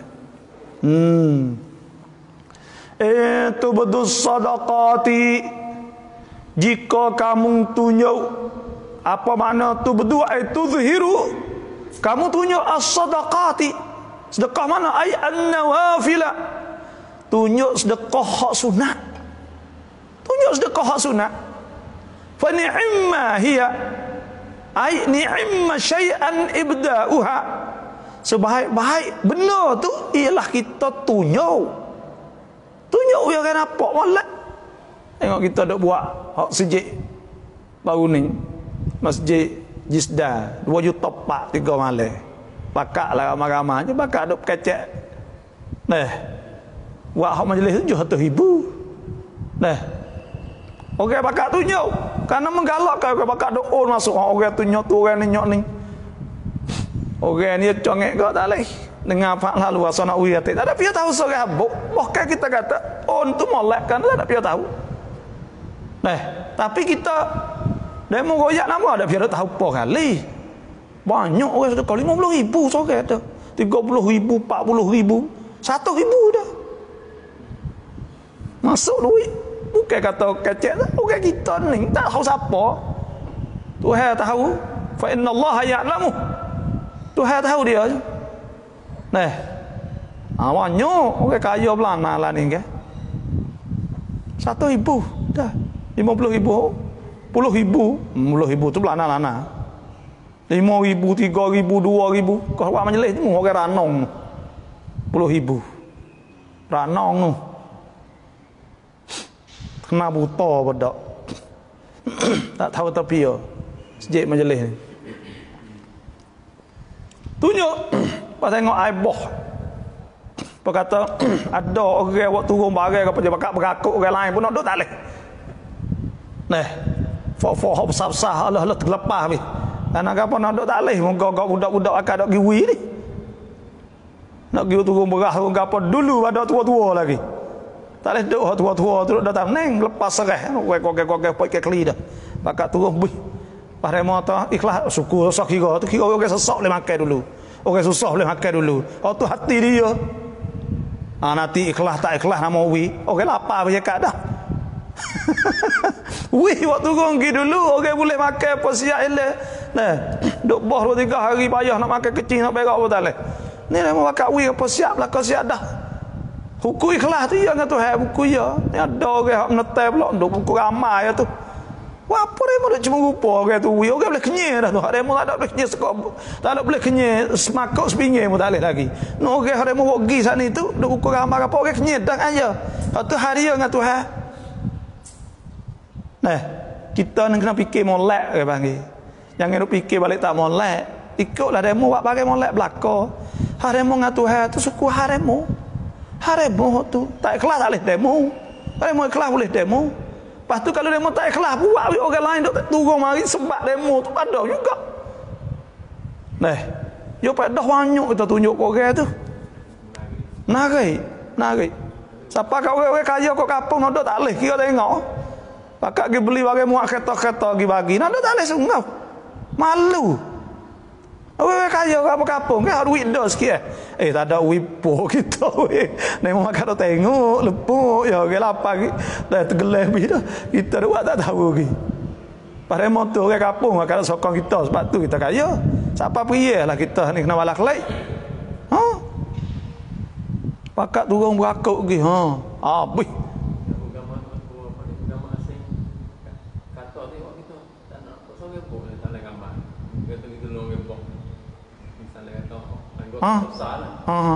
Itu betul sadaqati, jika kamu tunjuk apa makna tu berdua itu zuhiru, kamu tunjuk as-sadaqati, sedekah mana ay an-nawafila, tunjuk sedekah hak sunat, tunjuk sedekah hak sunat. Fa ni'ma hiya ay ni'ma syai'an ibda'uha, sebaik-baik benda tu ialah kita tunjuk biar kan nampak molek. Tengok kita dok buat hak sejik baru ni masjid Jisda 2 juta 4 3 malam. Pakak lah ramai-ramai je, pakak duk kecek. Nah, buat hak majlis 700,000. Nah, orang pakak tunjuk kerana menggalakkan orang pakak duk masuk orang tunjuk tu orang ni nyok ni. Orang ni congek kau tak leh. Dengar pak lalu asal nak uya tak ada dia tahu seorang habuk. Bahkan kita kata tu molek kan tak ada dia tahu. Nah, tapi kita demo goyak nama ada dia tahu apa kali. Banyak orang sedekah 50,000 seorang ada. 30,000, 40,000, 100,000 dah. Masuk duit. Bukan kata kecek dah. Orang kita ni tak tahu siapa. Tuhan tahu. Fa innallaha ya'lamu. Tuhan tahu dia je. Nah, banyak orang kaya belana lah ni ke. 100,000 dah. 50,000, 10,000 tu belana-lana. 5,000, 3,000, 2,000. Kau buat majlis ni orang ranong 10,000. Ranong tu. Kena buta bedak. Tak tahu tapi ya. Sejak majlis ni. Tunjuk. Pas tengok aibah. Apa kata ada orang buat turun barang apa je bakak berakuk orang lain pun nak duk tak leh. Nah, fok-fok hok besar-besar Allah terlepas habis. Karena apa nak duk tak leh moga-moga budak-budak akan dok giwi ni. Nak giu turun beras turun apa dulu ada tua-tua lagi. Tak leh duk tua-tua tu datang neng lepas sereh kok-kok poi kekli dah. Bakak turun bih. Pas remo tu ikhlas syukur sok kira tu kira orang sesak boleh makan dulu. Orang susah boleh makan dulu. Oh tu hati dia. Nanti ikhlas tak ikhlas nama wi. Orang lapar dia kat dah. Wi waktu turun pergi dulu orang boleh makan apa siap elok. Nah, duk boh 2-3 hari payah nak makan kecil nak berak apa tak leh. Ni dah mau makan wi apa siap lah kau siap dah. Buku ikhlas tu ya kata hai buku ya. Ni ada orang hak menetai pula duk buku ramai tu. Wah, apa dia mau cuma rupa orang tu. Orang boleh kenyai dah tu. Dia mau tak ada boleh kenyai sekop. Tak ada boleh kenyai semakuk sepinggir pun tak boleh lagi. No orang dia mau pergi saat ni tu duk ukur ramai apa orang kenyai dah aja. Tu hari dengan Tuhan. Nah, kita nak kena fikir molek ke panggil. Jangan duk fikir balik tak molek. Ikutlah demo buat bagai molek belaka. Haremo dengan Tuhan tu suku haremo. Haremo tu tak ikhlas tak boleh demo. Haremo ikhlas boleh demo. Lepas tu kalau demo tak ikhlas buat orang lain duk turun mari sebab demo tu ada juga. Nah, yo pada banyak kita tunjuk orang tu. Nari. Siapa kau orang kaya kau kampung nak duk tak leh kira tengok. Pakak pergi beli bagai muak kereta-kereta pergi bagi. Nak duk tak leh sungau. Malu. Orang kaya kau apa kampung ke duit dah sikit. Tak ada wipo kita weh. Nemo makan dah tengok lepuk ya orang lapar dah tergelap dah. Kita buat tak tahu lagi. Pada motor orang kampung makan sokong kita sebab tu kita kaya. Siapa priyalah kita ni kena balak lain. Ha? Pakak turun berakuk pergi. Ha. Habis. Ha. Ha.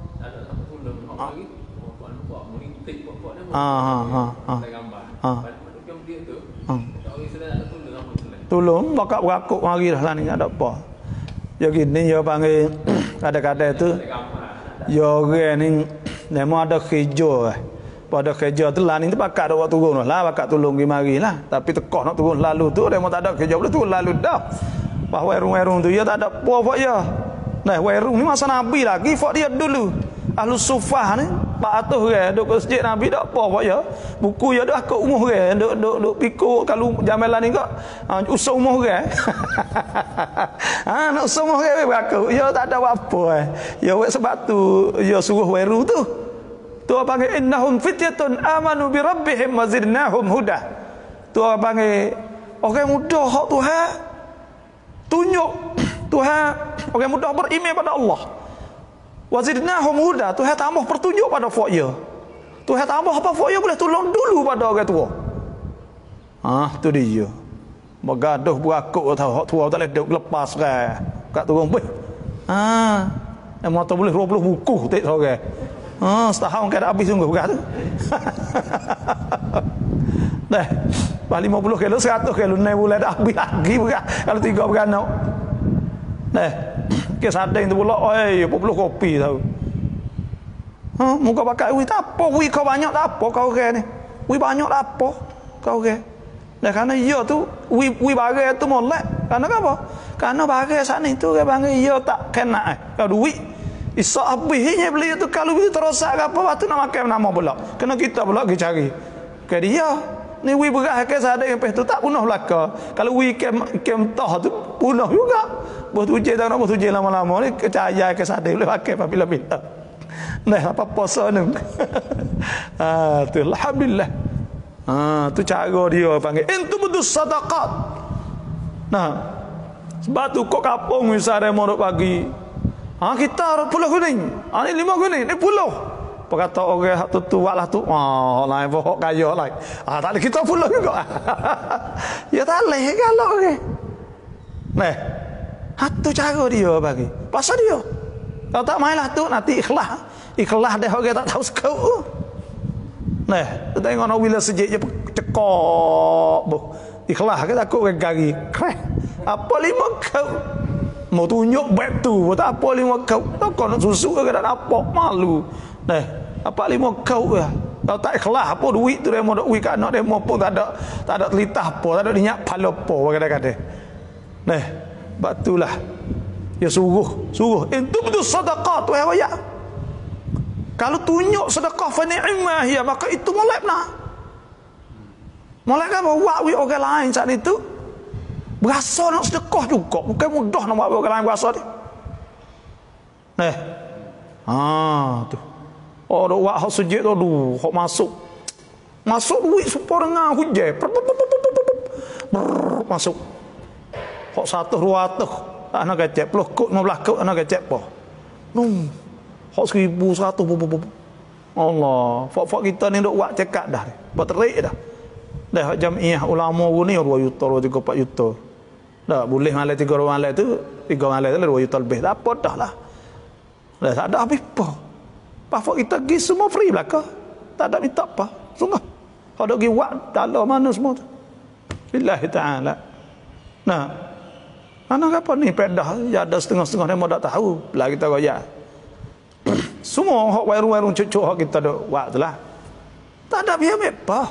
Tolong bakak berakuk mari dah lah ni tak ada apa. Ya gini ya panggil kadang-kadang tu ya orang ni memang ada kerja. Pada kerja tu lah ni tu bakak ada waktu turun lah bakak tolong pergi mari lah. Tapi tekoh nak turun lalu tu memang tak ada kerja boleh turun lalu dah. Bah werung-werung tu ya tak ada apa ya. Nah werung ni masa Nabi lagi fak dia dulu. Ahlus Sufah ni 400 orang duk masjid Nabi tak apa ya. Buku ya dah ke umur orang duk pikul kalau jamalan ni kak usung umur orang. Nak usung umur orang berlaku. Ya tak ada apa Ya sebab tu ya suruh weru tu. Tu orang panggil innahum fityatun amanu bi rabbihim wa zidnahum huda. Tu orang panggil orang muda hak Tuhan tunjuk Tuhan orang muda beriman pada Allah. Wazidnahum huda, Tuhan tambah pertunjuk pada faqya. Tuhan tambah apa faqya boleh tolong dulu pada orang tua. Tu dia. Bergaduh berakuk tahu hak tua tak boleh lepas kan. Kat turun beh. Yang motor boleh 20 buku tak seorang. Setahun kan habis sungguh berat tu. Dah. 50 kilo 100 kilo naik boleh dah habis lagi berat kalau 3 beranak. Dah. Kes ada yang tu pula, apa perlu kopi tahu. Muka pakai wi tak apa, wi kau banyak tak apa kau orang ni. Wi banyak tak apa kau orang. Dan kerana ia tu, wi bagai tu molek. Kerana apa? Kerana bagai saat ni tu, bagai ia tak kena kau duit. Isak habisnya beli tu, kalau beli terosak ke apa, waktu nak makan nama pula. Kena kita pula pergi cari. Ke dia, ni wi berat ke ada yang tu tak punah belaka. Kalau wi kem tah tu punah juga. Bos tujil tak nak bos tujil lama-lama ni kecaya ke sadar boleh pakai bila-bila. Nah apa puasa ni. Tu alhamdulillah. Tu cara dia panggil entu bedus sadaqat. Nah sebab tu kok kapung misalnya mau pagi. Kita 10 kuning. Ni 5 kuning, ni 10. Perkata orang hak tu buatlah tu. Lain pokok kaya lain. Tak ada kita 10 juga. Ya tak leh kalau orang. Nah tu cara dia bagi. Pasal dia. Kalau tak mainlah tu nanti ikhlas. Ikhlas dah orang tak tahu sekau. Nah, tu tengok nak bila sejik je cekok. Ikhlas ke takut orang gari. Kreh. Apa 5 kau? Mau tunjuk baik tu. Tak apa 5 kau. Tak kau nak susu ke tak apa. Malu. Nah, apa 5 kau ya? Kalau tak ikhlas apa duit tu dia mau duit kat anak dia mau pun tak ada telitah apa, tak ada dinyak pala apa kadang-kadang. Nah, batulah ya suruh itu betul sedekah tu ya. Kalau tunjuk sedekah fa ni'mah ya maka itu molek nah. Molek kan bawa orang lain saat itu berasa nak sedekah juga bukan mudah nak bawa orang lain berasa dia. Tu dok wak hak sujud tu hak masuk duit supaya dengan hujan masuk hak 100 200 anak kecek 10 kut 15 kut anak kecek apa hak 1100 Allah fak kita ni duk buat cekak dah buat terik dah hak jamiah ulama ni 2 juta 3 4 juta dah boleh malai 3 malai tu 3 malai tu 2 juta lebih tak apa dah lah dah tak ada habis apa fak kita pergi semua free belaka tak ada minta apa sungguh kalau pergi buat tak ada mana semua tu billahi ta'ala. Nah anak apa ni pedah ya ada setengah-setengah dia mau tak tahu lah kita royak semua hak warung-warung cucuk hak kita duk buat tu lah tak ada biar apa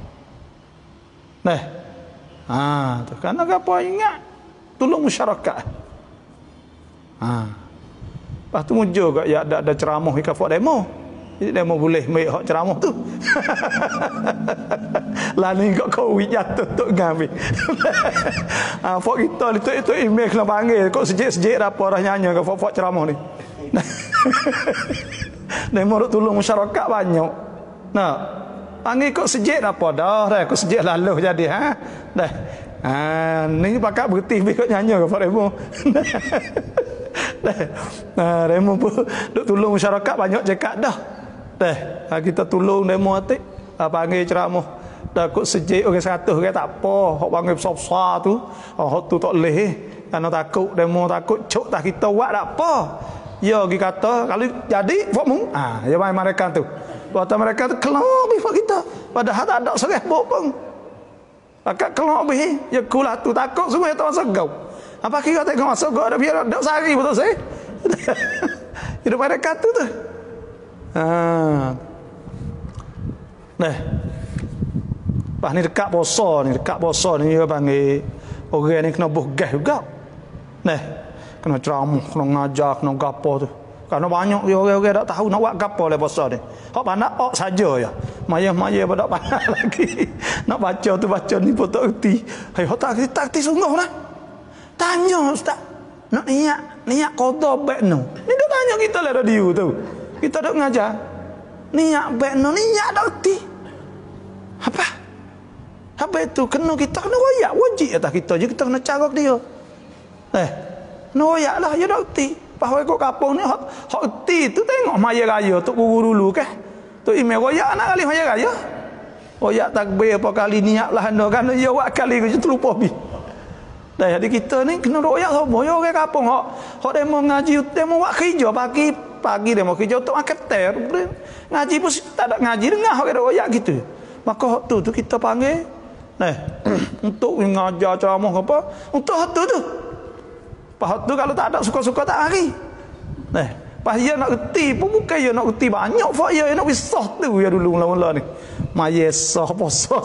tu kan apa ingat tolong masyarakat lepas tu muncul kat ya ada ceramah ikat fak demo jadi demo boleh make hak ceramah tu lah ni kau jatuh tu ngambil fak kita itu email kena panggil kau sejik-sejik apa orang nyanyi ke fak ceramah ni demo duk tolong masyarakat banyak panggil kau sejik apa dah kau sejik lalu jadi ni pakat berhenti kau nyanyi ke fak demo demo pun duk tolong masyarakat banyak cakap dah kita tolong demo atik panggil ceramah dah kok sejik orang 100 orang tak apa hok panggil besar-besar tu hok tu tak boleh kerana takut demo takut cuk tak kita buat tak apa Ya pergi kata kalau jadi fakmu. Ya mai mereka tu. Kata mereka tu kelak bi fak kita. Padahal tak ada sereh pun. Akak kelak bi ya kulah tu takut semua tak masuk kau. Apa kira tengok masuk kau ada biar dak sari betul saya. Hidup mereka tu. Nah. Pas ni dekat puasa ni dia panggil orang ni kena bergas juga. Nah, kena ceramah, kena ngajar, kena gapo tu. Karena banyak dia orang-orang tak tahu nak buat gapo le puasa ni. Hak pandai saja ya. Maya-maya pada pandai lagi. Nak baca tu baca ni pun tak erti. Hai hak tak erti sungguh lah. Tanya ustaz. Nak niat qada baikno. Ni dia tanya kita lah radio tu. Kita dak ngajar. Niat baikno niat dak erti. Apa itu? Kena royak wajib atas kita je, kita kena carok dia. Kena royak lah, dia tak erti. Bahawa ikut kapung ni hak erti tu tengok maya raya tu guru dulu ke. Tu email royak nak kali maya raya. Royak takbir apa kali niat lah anda kan dia buat kali je terlupa bi. Jadi kita ni kena royak semua ya orang kapung hak demo ngaji demo buat kerja pagi demo kerja untuk makan ter. Ngaji pun tak ada ngaji dengar hak ada royak gitu. Maka hak tu kita panggil untuk mengajar ceramah apa untuk hak tu hak tu kalau tak ada suka-suka tak hari pas dia nak reti pun bukan dia nak reti banyak fak dia nak wisah tu ya dulu mula-mula ni maya sah puasa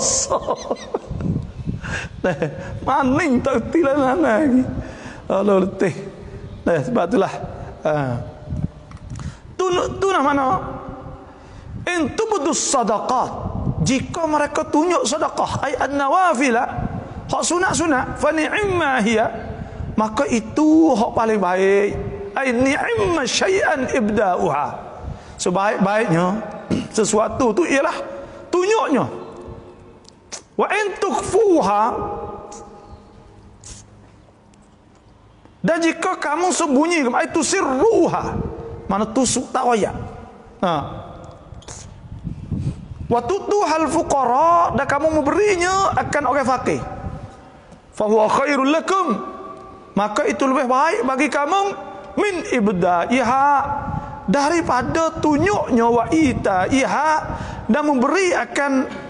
maning tak reti lah lagi Allah letih sebab itulah tu nama mana in tubdus sadaqat. Jika mereka tunjuk sedekah ay an-nawafila hak sunat-sunat fa ni'ma hiya maka itu hak paling baik ay ni'ma syai'an ibda'uha sebaik-baiknya sesuatu tu ialah tunjuknya wa in tukhfuha dan jika kamu sembunyi itu sirruha mana tusuk tak royak wa tutuhal fuqara dan kamu memberinya akan orang fakir fa huwa khairul lakum maka itu lebih baik bagi kamu min ibda'iha daripada tunjuknya wa itaiha dan memberi akan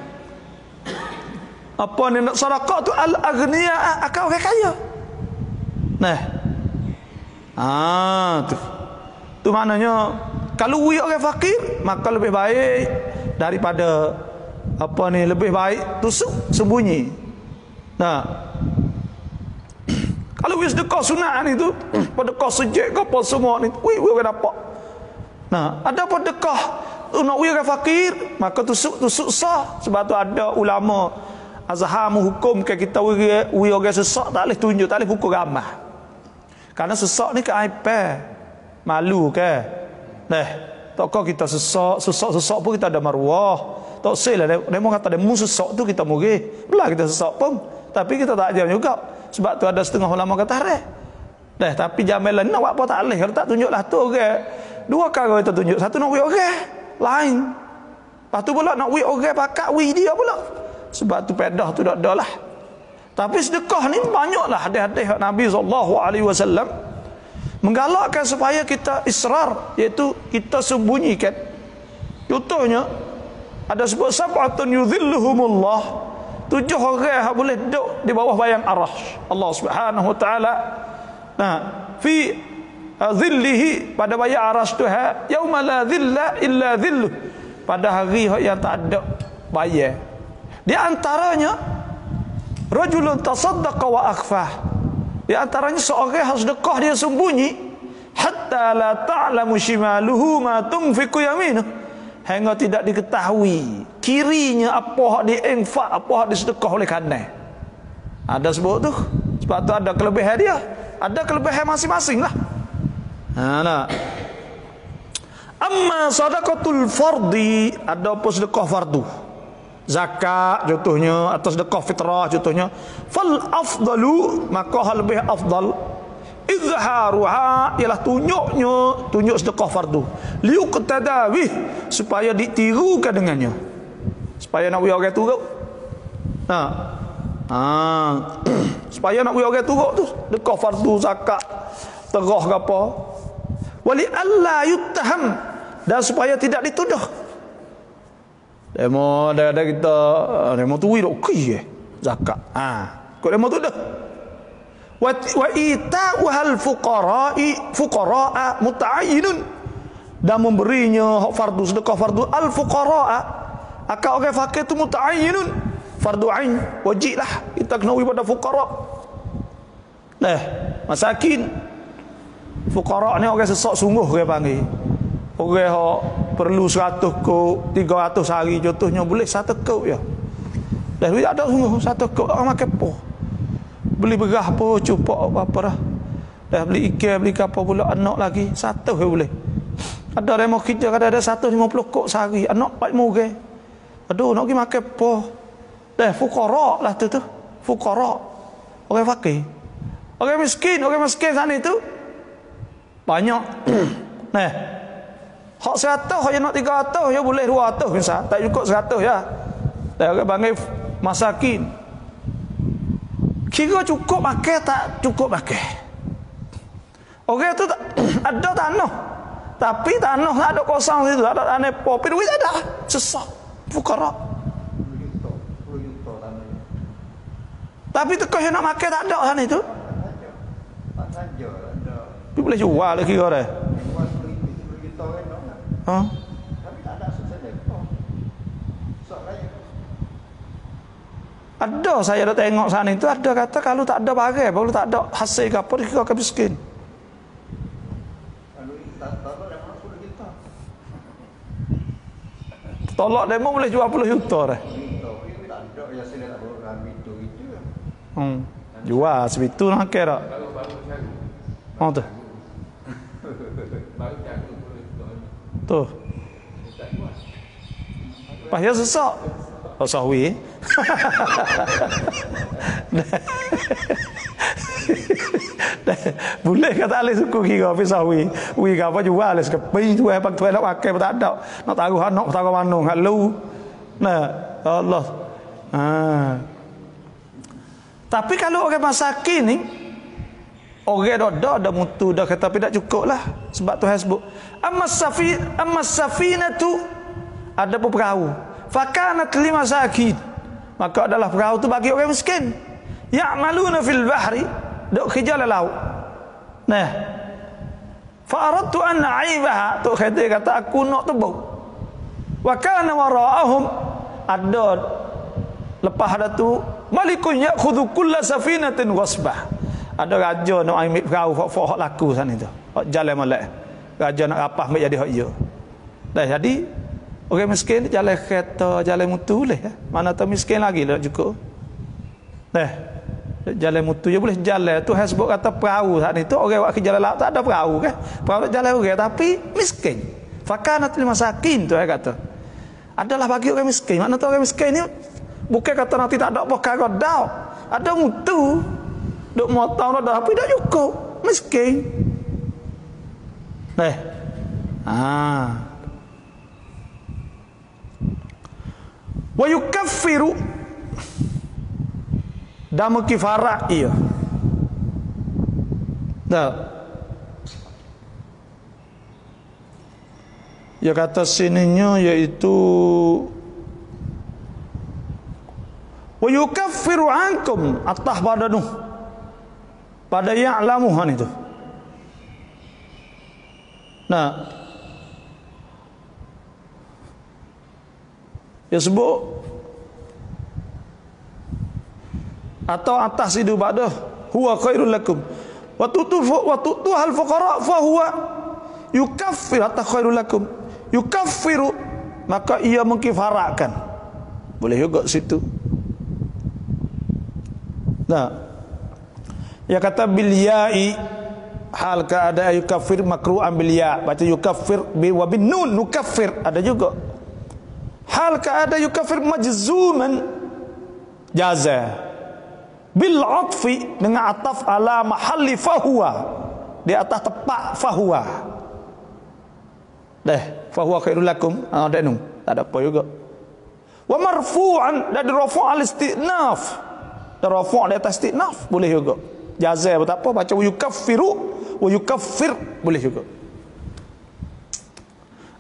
apa ni nak sedekah tu al aghniya akan orang kaya tu maknanya kalau orang fakir maka lebih baik daripada apa ni lebih baik tusuk sembunyi. Kalau wis sedekah sunat ni tu, sedekah sejak ke apa semua ni, orang dapat. Ada sedekah nak orang fakir, maka tusuk sah sebab tu ada ulama Azhar menghukum ke kita orang sesak tak boleh tunjuk, tak boleh pukul ramah. Karena sesak ni keaiban, malu ke. Takkah kita sesak pun kita ada maruah. Tak selah demo kata demo sesak tu kita murih. Belah kita sesak pun, tapi kita tak ajar juga. Sebab tu ada setengah ulama kata reh. Tapi jamilan nak buat apa tak boleh. Kalau tak tunjuklah tu orang. Dua cara kita tunjuk. Satu nak wik orang, lain. Lepas tu pula nak wik orang pakat wik dia pula. Sebab tu pedah tu tak ada lah. Tapi sedekah ni banyaklah hadis-hadis Nabi SAW menggalakkan supaya kita israr, iaitu kita sembunyikan. Contohnya ada sebut sab'atun yudhilluhumullah, 7 orang yang boleh duduk di bawah bayang arasy Allah Subhanahu wa taala. Fi dhillihi, pada bayang arasy tu yauma la dhilla illa dhilluh, pada hari yang tak ada bayang. Di antaranya rajulun tasaddaqa wa akhfah, di antaranya seorang yang sedekah dia sembunyi, hatta la ta'lamu shimaluhu ma tunfiqu yaminuh, hingga tidak diketahui kirinya apa dia infak, apa dia sedekah oleh kanan. Ada sebut tu. Sebab tu ada kelebihan dia, ada kelebihan masing-masing lah. Amma sadaqatul fardi, ada apa sedekah fardu, zakat contohnya, atau sedekah fitrah contohnya, fal afdalu, maka hal lebih afdal izharuha, ialah tunjuk sedekah fardu, liuqtada bih, supaya ditirukan dengannya, supaya nak orang turut. Supaya nak orang turut tu sedekah fardu, zakat, terah ke apa. wali alla yuttaham, dan supaya tidak dituduh. Demo ada kita demo tu wirok ki zakat. Kok demo tuduh. Wa ita'u hal fuqara'a muta'ayyinun, dan memberinya hak fardu sedekah fardu al fuqara'a akan orang fakir tu muta'ayyinun, fardu ain, wajib lah kita kena pada fuqara. Nah, masakin fuqara ni orang sesak sungguh dia panggil. Orang hok perlu 100 kok 300 hari contohnya boleh 1 kok ya. Dah duit ada sungguh 1 kok orang makan apa. Beli berah apa cupok apa dah. Dah beli ikan beli apa pula anak lagi 1 je boleh. Ada demo kerja kada ada 150 kok sehari anak pak murah. Aduh nak pergi makan apa. Dah fuqara lah tu. Fuqara. Orang fakir. Orang miskin sana itu banyak. Nah, hak 100 hak nak 300 ya boleh 200 misal, tak cukup 100 ya. Dah orang panggil masakin. Kira cukup makan tak cukup makan. Orang tu ada tanah. Tapi tanah tak ada kosong situ, tak ada tanah apa, duit tak ada. Sesak fuqara. Tapi tekah nak makan tak ada sana itu. Tak saja ada. Dia boleh jual lagi orang. Tapi tak ada sedekah. Ada saya dah tengok sana itu ada kata kalau tak ada barang, kalau tak ada hasil ke apa dia akan miskin. Kalau tak ada dah masuk kita. Tolak demo boleh jual 10 juta dah. Tak ada yang sila nak bawa itu. Jual sebitu nak kira. Oh tu. Tu. Payah sesak. Oh sahwi. Boleh kata alih suku kira tapi sahwi. Wi apa jual alih sekepi tu pak tu nak pakai tak ada. Nak taruh anak taruh mana hak lu. Nah, Allah. Tapi kalau orang masakin ni orang ada mutu dah kata tapi tak cukup lah sebab Tuhan sebut amma safinatu ada perahu fakanat limasakin, maka adalah perahu tu bagi orang miskin ya'maluna fil bahri, dok kerja dalam laut. Nah, fa aradtu an aibaha, tu kata aku nak tebuk. Wa kana wara'ahum, ada lepas ada tu malikun ya'khudhu kulla safinatin ghasbah. Ada raja nak ambil perahu hak laku sana tu. Hak jalan molek. Raja nak rapah ambil jadi hak dia. Dah jadi orang miskin jalan kereta, jalan mutu boleh ya. Mana tahu miskin lagi tak cukup. Dah. Jalan mutu je boleh jalan. Tu hang sebut kata perahu sana tu orang buat kerja laut tak ada perahu kan. Perahu jalan orang tapi miskin. Fakanat lil masakin tu kata. Adalah bagi orang miskin. Mana tahu orang miskin ni bukan kata nanti tak ada apa kara dah. Ada mutu. Duk motong dah tapi dah cukup. Miskin. Wa yukaffiru, dan kifarah ia. Dah. Ya kata sininya iaitu wa yukaffiru ankum atah pada Nuh, pada ya'lamuhan itu. Nah, ya sebut atau atas itu pada huwa khairul lakum wa tutu hal fuqara fa huwa yukaffir atau khairul lakum yukaffiru, maka ia mengkifaratkan. Boleh juga situ. Nah, ya kata bil ya'i hal keadaan yukaffir makru'an bil ya', baca yukaffir wa bin nun nukaffir ada juga. Hal keadaan yukaffir majzuman jaza bil atfi, dengan ataf ala mahalli fahuwa, di atas tepat fahuwa. Dah, fahuwa khairul lakum ada nun, tak ada apa juga. Wa marfu'an, dan rafu' al istinaf, dan rafu' di atas istinaf boleh juga. Jaza tak apa, baca yukaffiru wa yukaffir boleh juga.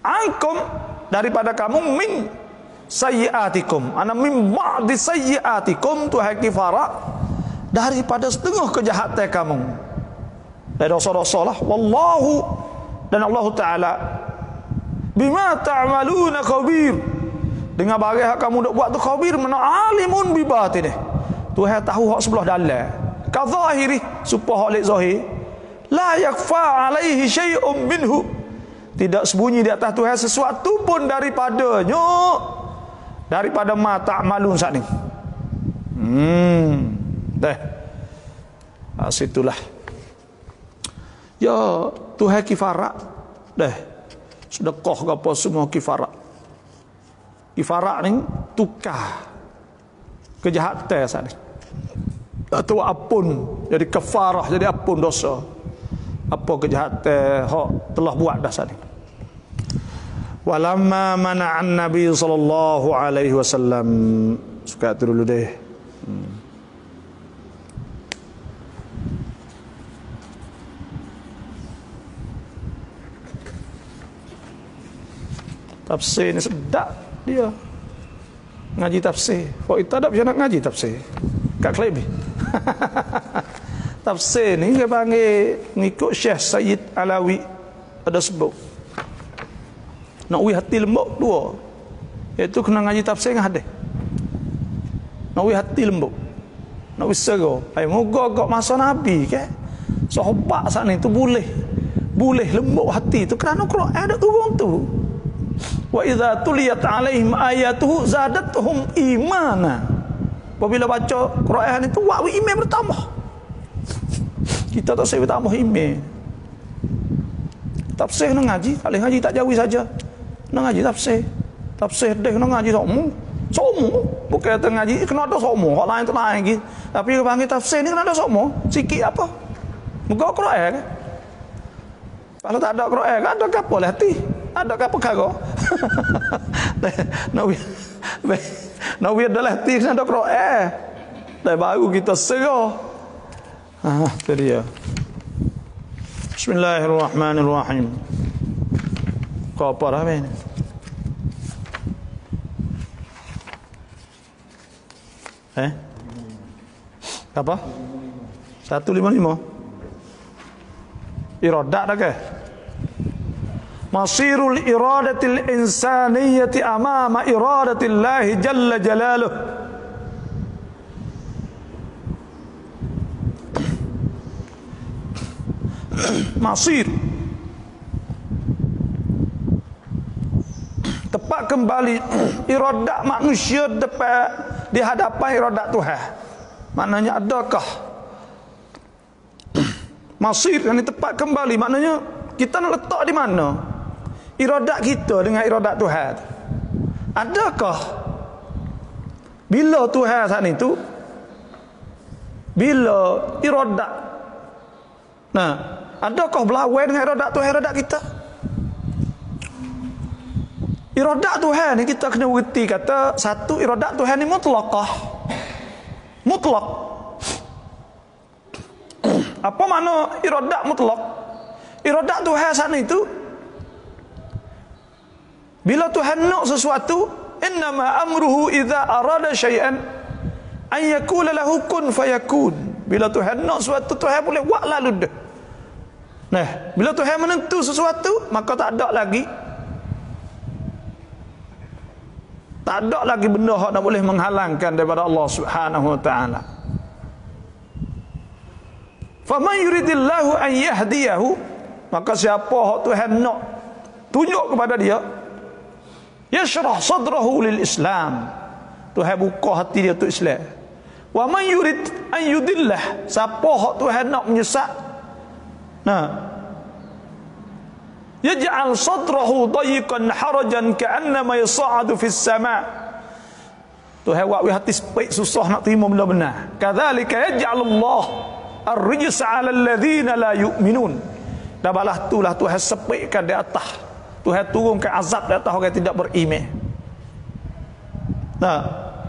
Ankum daripada kamu min sayyiatikum. Ana min ba'di sayyiatikum tuhai kifara daripada setengah kejahatan kamu. Dari dosa-dosa lah. Wallahu dan Allah Ta'ala bima ta'maluna khabir. Dengan barang hak kamu dok buat tu khabir, mana alimun bi batin. Tuhan tahu hak sebelah dalam. Ka zahiri supaya hak lek zahir. La yakfa alaihi syai'un minhu. Tidak sembunyi di atas Tuhan sesuatu pun daripadanya. Daripada ma ta'malun saat ni. Dah. Situlah. Ya Tuhan kifarat. Dah. Sedekah ke apa semua kifarat. Kifarat ni tukar kejahatan saat ni. Atau apun jadi kafarah, jadi apun dosa. Apa kejahatan hak telah buat dah saat ni. Walamma mana'an Nabi sallallahu alaihi wasallam. Suka tu dulu deh. Tafsir ni sedap dia. Ngaji tafsir. Kok kita tak bisa nak ngaji tafsir. Kat Kelebih. Tafsir ni dia panggil ngikut Syekh Sayyid Alawi ada sebut. Nak wi hati lembut dua. Iaitu kena ngaji tafsir dengan hadis. Nak wi hati lembut. Nak wi sero. Ai moga gak masa Nabi ke. Sahabat saat ni tu boleh lembut hati tu kerana Quran ada turun tu. Wa idza tuliyat alaihim ayatuhu zadatuhum imana. Apabila baca Quran itu wa iman bertambah. Kita tak saya tambah iman. Tafsir nak ngaji, kalau ngaji tak jauh saja. Nak ngaji tafsir. Tafsir deh nak ngaji somo. Bukan kata ngaji kena ada somo, hak lain tu lain lagi. Tapi dia panggil tafsir ni kena ada somo. Sikit apa? Muka Quran kan? Kalau tak ada Quran kan ada apa lah hati? Ada apa perkara? Nak adalah hati kena ada Quran. Dah baru kita serah. Tu dia. Bismillahirrahmanirrahim. Kau apa dah ni? Apa? 155. Iradat dah ke? Masirul iradatil insaniyati amama iradatillahi jalla jalaluh. Masir tepat kembali iradat manusia tepat di hadapan iradat Tuhan. Maknanya adakah masir yang tepat kembali, maknanya kita nak letak di mana iradat kita dengan iradat Tuhan. Adakah bila Tuhan saat itu bila iradat, nah, adakah berlawan dengan iradat Tuhan, iradat kita? Iradat Tuhan ni kita kena berhenti kata satu, iradat Tuhan ni mutlaqah. Mutlak. Apa makna iradat mutlak? Iradat Tuhan saat itu bila Tuhan nak sesuatu, innama amruhu idza arada syai'an an yakula lahu kun fayakun. Bila Tuhan nak sesuatu, Tuhan boleh buat lalu dah. Nah, bila Tuhan menentu sesuatu, maka tak ada lagi benda yang nak boleh menghalangkan daripada Allah Subhanahu wa taala. Faman yuridillahu an yahdiyahu, maka siapa hak Tuhan nak tunjuk kepada dia, yashrah sadrahu lil Islam, Tuhan buka hati dia untuk Islam. Wa man yurid an yudillah, siapa hak Tuhan nak menyesat, nah, yaj'al sadrahu dayiqan harajan ka'annama yas'adu fis sama'. Tuhan buat hati sepik, susah nak terima benda benar. Kadzalika yaj'alullah ar-rijsa 'alal ladzina la yu'minun. Dah balah itulah Tuhan sepikkan di atas. Tuhan turunkan azab di atas orang yang tidak beriman. Nah,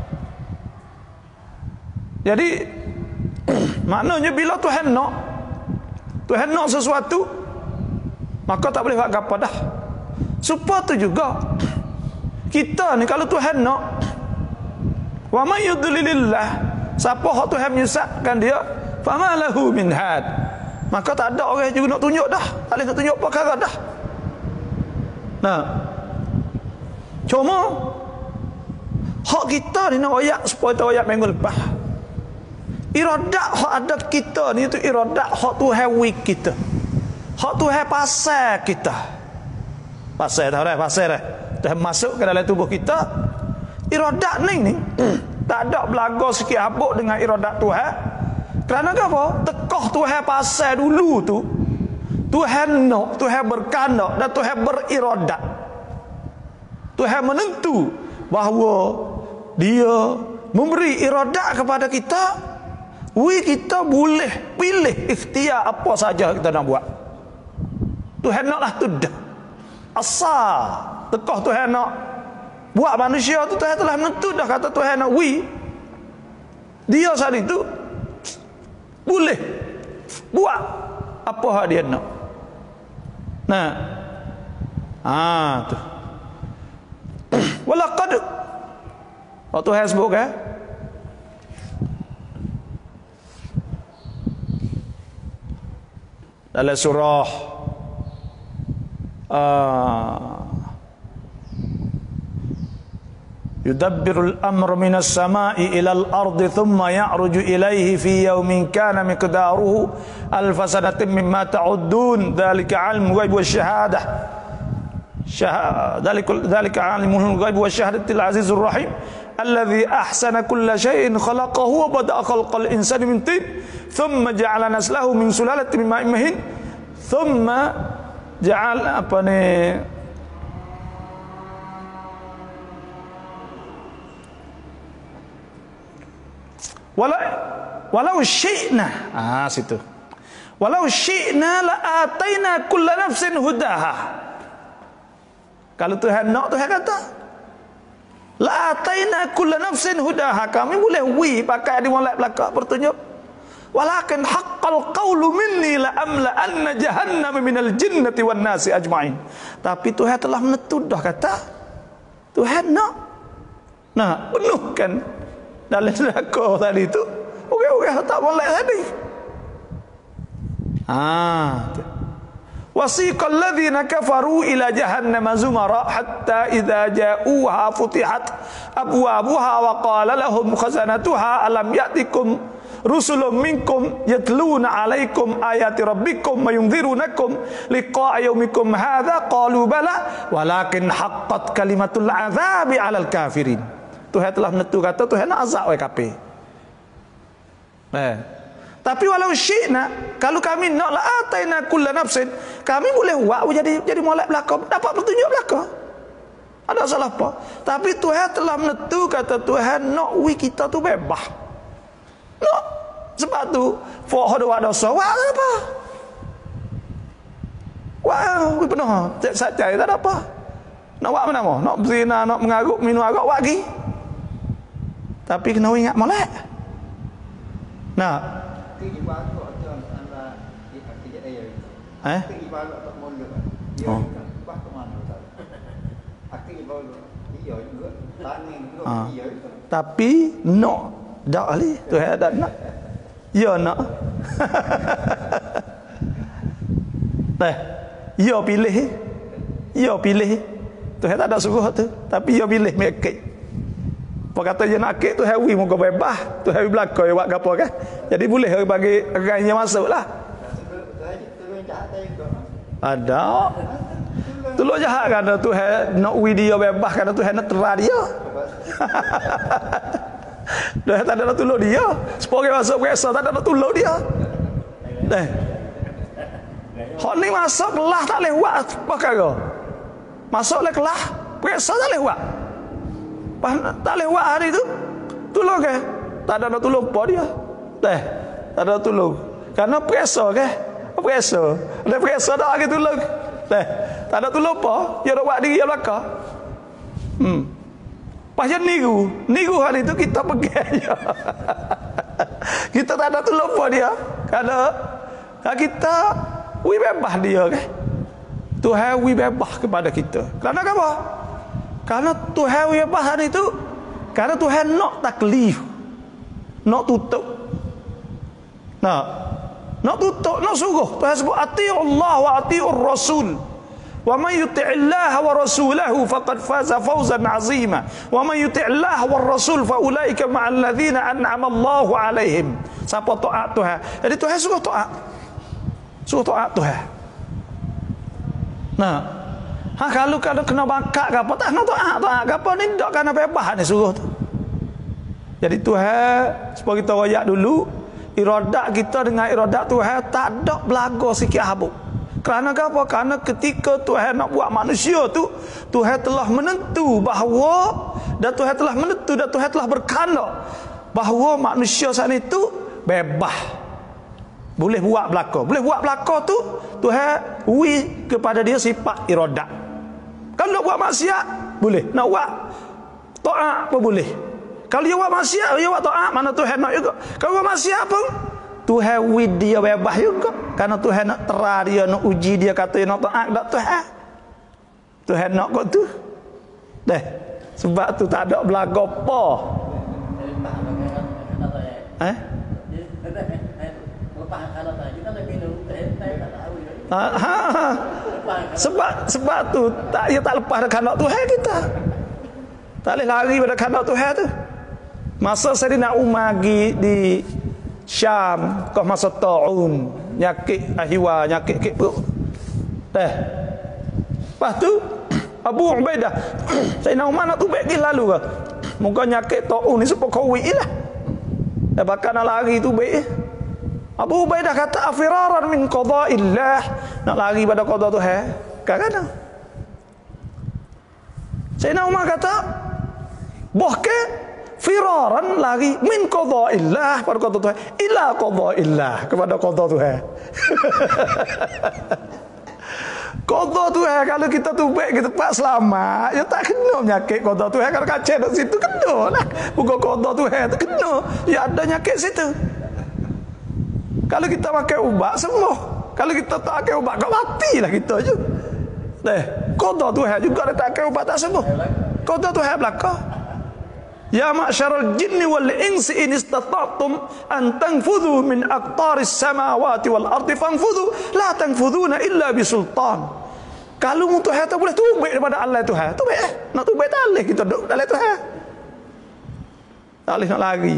jadi maknanya bila Tuhan nak sesuatu, maka tak boleh buat apa dah. Supaya tu juga kita ni kalau Tuhan nak, wa may yudlilillah, siapa hak Tuhan menyesatkan dia, fama lahu min had, maka tak ada orang juga nak tunjuk dah, tak boleh nak tunjuk perkara dah. Nah, cuma hak kita ni nak ayat supaya tu ayat minggu lepas. Iradat hak ada kita ni tu iradat hak Tuhan wik kita. Hak Tuhan pasal kita. Pasal dah. Tuhan masuk ke dalam tubuh kita. Iradat ni tak ada belaga sikit habuk dengan iradat Tuhan. Kerana apa? Tekah Tuhan pasal dulu tu. Tuhan nak, Tuhan berkandak dan Tuhan beriradat. Tuhan menentu bahawa dia memberi iradat kepada kita. Kita boleh pilih ikhtiar apa saja kita nak buat. Tuhan naklah tu dah. Asal tekah Tuhan nak buat manusia tu, Tuhan telah menentu dah, kata Tuhan nak dia saat itu boleh buat apa hak dia nak. Nah, tu walaqad waktu Tuhan sebut kan, dalam surah yudabbirul amra minas sama'i ilal ardi thumma ya'ruju ilaihi fi yawmin kana miqdaruhu alfa sanatin mimma ta'uddun dhalika 'ilmul ghaibi wasyahadah dhalika 'ilmul ghaibi wasyahadatil azizur rahim alladhi ahsana kulla shay'in khalaqahu wa bada'a khalqal insani min tin thumma ja'ala naslahu min sulalatin min ma'in mahin thumma ja'al walau syi'na, situ. Walau syi'na la ataina kulla nafsin hudaha. Kalau Tuhan nak, Tuhan kata la ataina kulla nafsin hudaha, kami boleh pakai di molek belakang bertunjuk. Walakin haqqal qawlu minni la amla anna jahannam minal jinnati wan nasi ajma'in. Tapi Tuhan telah menentu dah, kata Tuhan nak penuhkan dalam neraka tadi tu orang-orang tak boleh tadi. Wasiqal ladzina kafaru ila jahannam zumara hatta idza ja'uha futihat abwabuha wa qala lahum khazanatuha alam ya'tikum rusulun minkum yatluna 'alaikum ayati rabbikum wa yunzirunakum liqa'a yaumikum hadza qalu bala walakin haqqat kalimatul 'adzabi 'alal kafirin. Tuhan telah menentu, kata Tuhan nak azab oleh kafir. Tapi walau syi'na, kalau kami nak la ataina kulla nafsin, kami boleh buat jadi molek belaka, dapat petunjuk belaka. Ada salah apa? Tapi Tuhan telah menentu, kata Tuhan nak kita tu bebas. Nak. Sebab tu fok buat dosa, buat apa? Wah, penuh. Cek tak ada apa. Nak buat mana mau? Nak berzina, nak mengaruk, minum arak, buat lagi. Tapi kena ingat molek. Nah. Tapi nak dak ali tu ada nak. Ya nak. Ya pilih. Tu tak ada suruh tu, tapi ya pilih mekek. Apa kata dia nak akik tu hawi muka bebas, tu hawi belakang buat gapo kan. Jadi boleh bagi orangnya masuklah. Ada. Tolong jahat kan tu nak dia bebas kan tu nak terah dia. Dah tak ada nak tolong dia. Supaya masuk biasa tak ada nak tolong dia. Hak ni masuk kelas tak boleh buat perkara. Masuk le kelas, biasa tak boleh buat. Tak boleh buat hari tu. Tolong ke? Tak ada nak tolong apa dia. Tak ada nak tolong. Kerana peresa ke? Peresa. Ada peresa tak lagi tolong. Tak ada tolong apa? Dia nak buat diri dia belakang. Pasal niru hari tu kita pergi aja. Kita tak ada tolong apa dia. Kerana kita bebas dia ke? Tuhan wi bebas kepada kita. Kerana apa? Karena Tuhan wi bebas itu karena Tuhan nak taklif, nak tutup. Nak tutup, nak suruh. Tuhan sebut ati'ullah wa ati'ur rasul. Wa man yuti'illah wa rasulahu faqad faza fawzan 'azima. Wa man yuti'illah wa rasul fa ulaika ma'al ladzina an'ama Allahu 'alaihim. Siapa taat Tuhan. Jadi Tuhan suruh taat. Suruh taat Tuhan. Kalau kena bakat ke apa, tak nak taat ke apa ni, tak kena bebas ni suruh tu. Jadi Tuhan, supaya kita royak dulu, iradat kita dengan iradat Tuhan tak ada belaga sikit habuk. Kerana apa? Kerana ketika Tuhan nak buat manusia tu, Tuhan telah menentu bahawa, dan Tuhan telah menentu dan Tuhan telah berkehendak bahawa manusia saat itu bebas. Boleh buat belaka. Boleh buat belaka tu Tuhan wi kepada dia sifat iradat. Kalau nak buat maksiat boleh, nak buat taat pun boleh. Kalau dia buat maksiat, dia buat taat, mana Tuhan nak juga. Kalau buat maksiat pun Tuhan wi dia bebas juga. Karena Tuhan nak terah dia, nak uji dia, kata dia nak taat dak Tuhan. Tuhan nak kau tu. Dah. Sebab tu tak ada belaga apa. Sebab tu dia tak lepas dari kehendak Tuhan kita. Tak boleh lari pada kehendak Tuhan tu. Masa Sayyidina Umar di Syam, kau masa ta'un, nyakit ahwa, nyakit perut. Dah. Lepas tu Abu Ubaidah Sayyidina Umar nak tubik pergi lalu ke. Moga nyakit ta'un ni supaya kau lah. Dah bakal nak lari tubik. Abu Ubaidah kata afiraran min qada'illah, nak lari pada qada Tuhan. Kadang-kadang Sayyidina Umar kata bahkan firaran lari min qada'illah pada qada Tuhan ila qada'illah, kepada qada Tuhan. Qada Tuhan kalau kita tubik kita tak selamat, ya tak kena penyakit qada Tuhan. Kalau kacau duk situ kena lah. Bukan qada Tuhan tak kena, ya ada penyakit situ. Kalau kita pakai ubat sembuh. Kalau kita tak pakai ubat kau matilah kita je. Qada Tuhan juga dia tak pakai ubat tak sembuh. Qada Tuhan belaka. Ya ma'syaral jinni wal insi in istata'tum an tanfudhu min aqtaris samawati wal ardi fanfudhu la tanfudhuna illa bisultan. Kalau mu Tuhan tak boleh tubik daripada Allah Tuhan. Tubik nak tubik tak boleh kita duduk dalam Tuhan. Tak boleh nak lari.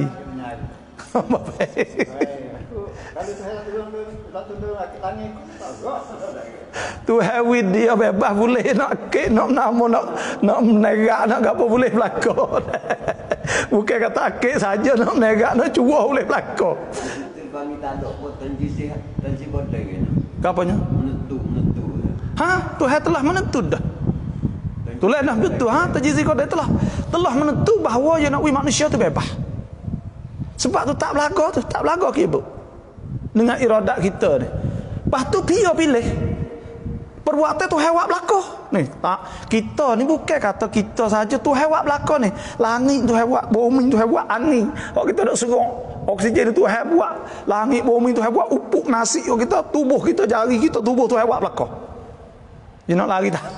Kalau saya tunduk kaki tangan Tuhan wid dia bebas boleh nak kek, nak nama, nak menerak, nak apa boleh berlaku. Bukan kata kek saja nak menerak, nak curah boleh berlaku. Kami tak ada pun tensi bodoh kan. Kapanya? Menentu. Tuhan telah menentu dah. Tulah dah betul tajizi kau telah menentu bahawa yang nak manusia tu bebas. Sebab tu tak berlaku ke ibu. Dengan iradat kita ni. Lepas tu dia pilih perbuatan Tuhan buat berlaku. Ni tak, kita ni bukan kata kita saja Tuhan buat berlaku ni. Langit Tuhan buat, bumi Tuhan buat, angin. Kalau kita nak serong oksigen Tuhan buat, langit bumi Tuhan buat, upuk nasi kita, tubuh kita, jari kita, tubuh Tuhan buat berlaku. Dia nak lari tak?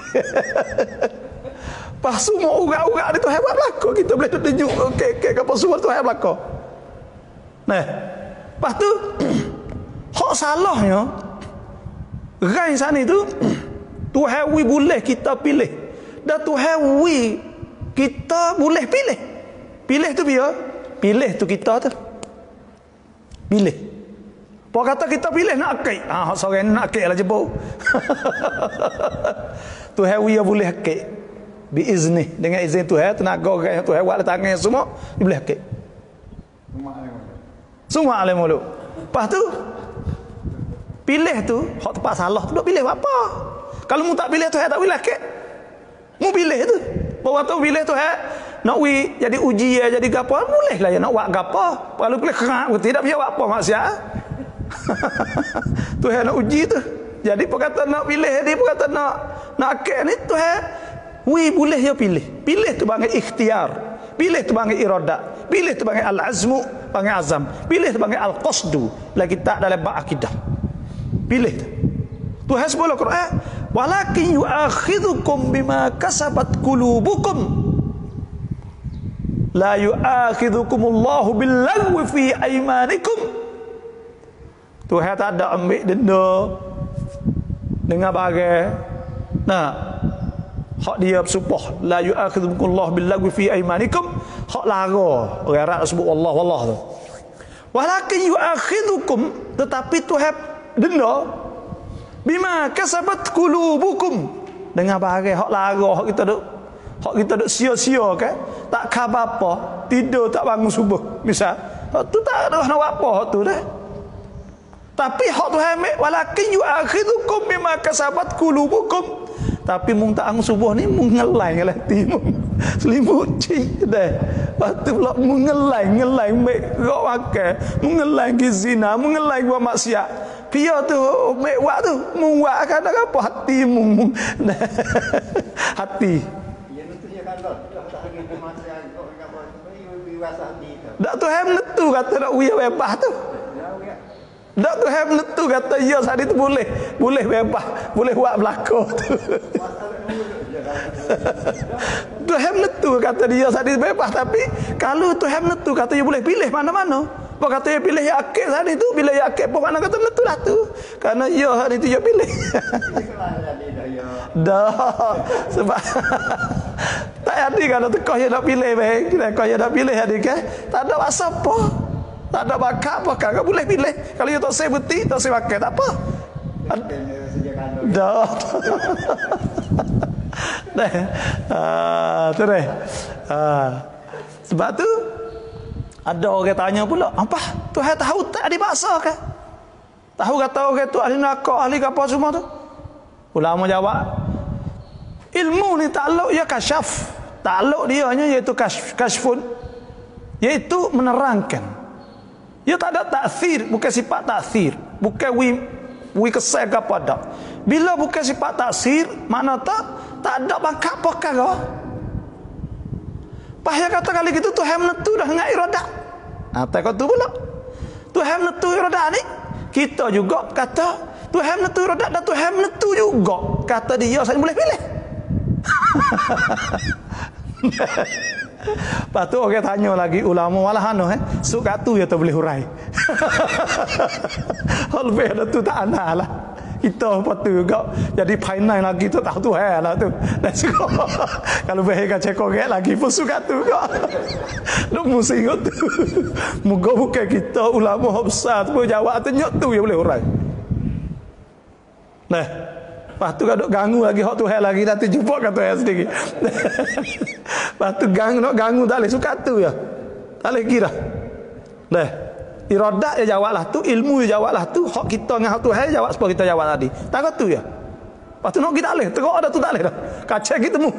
Pas semua urat-urat ni Tuhan buat berlaku. Kita boleh tunjuk kek apa semua Tuhan berlaku. Nah, lepas tu hak salahnya rai sana tu Tuhan wi boleh kita pilih, dan Tuhan wi kita boleh pilih. Pilih tu dia, pilih tu kita tu. Pilih. Apa kata kita pilih nak akik? Hak seorang nak akik lah jebuk. Tuhan wi boleh akik. Biizni, dengan izin Tuhan, tenaga orang yang Tuhan buat tangan semua, dia boleh akik. Semua alim mulu. Lepas tu pilih tu hak tepat salah tu nak pilih apa? Kalau mu tak pilih tu tak boleh akik. Mu pilih tu. Bawa tu pilih tu nak wi jadi uji jadi gapo boleh lah ya nak buat gapo. Kalau pilih kerap tidak biar apa maksiat. Tuhan nak uji tu. Jadi perkata nak pilih dia perkata nak akik ni Tuhan wi boleh ya pilih. Pilih tu bagi ikhtiar. Pilih tu bagi iradat. Pilih tu bagi al-azmu, bagi azam. Pilih tu bagi al-qasdu. Lagi tak dalam bab akidah. Pilih tu. Tuhan sebut Al-Quran, walakin yu'akhidhukum bima kasabat qulubukum la yu'akhidhukumullahu billagwi fi aymanikum. Tuhan tak ada ambil denda dengan bagai hak dia bersumpah la yu'akhidhukumullahu billagwi fi aymanikum, hak lara orang Arab sebut wallah wallah tu. Walakin yu'akhidhukum, tetapi Tuhan denda bima kasabat qulubukum, dengan bagai hak lara, hak kita duk sia-sia kan, tak khabar apa, tidur tak bangun subuh misal, hak tu tak ada nak buat apa hak tu dah. Tapi hak tu ambil walakin yu'akhidhukum bima kasabat qulubukum, tapi mung tak bangun subuh ni mung ngelai hati mung selimut cik dah. Lepas tu pula mung ngelai mek rok makan, mung ngelai pergi zina, mung ngelai buat maksiat. Pia tu mek buat tu mung buat kadang apa hati mung hati. Tak tu hem netu kata nak uya bebas tu. Tak tu hem netu kata ya tadi tu boleh bebas, boleh buat belaka tu. Tu hem netu kata dia tadi bebas, tapi kalau tu hem netu kata dia boleh pilih mana-mana. Apa kata dia pilih yang akid tadi tu, bila yang akid pun mana kata netu lah tu. Karena ya hari tu dia pilih. Dah sebab tak ada kalau tekah dia nak pilih baik, kau dia nak pilih adik kan. Tak ada masa apa. Tak ada bakat apa kan, kau boleh pilih. Kalau dia tak saya betul, tak saya pakai tak apa. Dah. Tu deh. Sebab tu ada orang tanya pula, apa Tuhan tahu tak ada bahasa kan? Tahu kata orang tu ahli neraka, ahli apa semua tu? Ulama jawab, ilmu ni takluk ya kasyaf. Takluk dia hanya iaitu kasyfun, iaitu menerangkan. Dia tak ada taksir, bukan sifat taksir, bukan wi kesal ke apa dak. Bila bukan sifat taksir, makna tak ada bangkak perkara. Pahaya kata kali gitu Tuhan menentu dah dengan iradah. Tak kata tu pula. Tuhan menentu iradah ni, kita juga kata Tuhan menentu iradah dan Tuhan menentu juga. Kata dia saya boleh pilih. Lepas tu orang tanya lagi ulama walah suk kat tu ya tak boleh hurai. Lebih ada tu tak ana lah. Kita apa tu juga jadi final lagi tu tahu tu lah tu. Dan suka kalau bahaya cek korek lagi pun suka tu kok. Lu mesti ingat tu. Moga bukan kita ulama besar tu jawab tu nyok tu ya boleh hurai. Nah, lepas tu kadok ganggu lagi hak tu lagi nanti jumpa kat tu sendiri. Lepas tu ganggu tak boleh suka tu ya. Tak boleh kira. Dah. Iradat dia jawablah tu, ilmu dia jawablah tu, hak kita dengan hak Tuhan jawab seperti kita jawab tadi. Tak tu ya. Lepas tu nak kita tak boleh, teruk ada tu tak boleh dah. Kacau kita temu.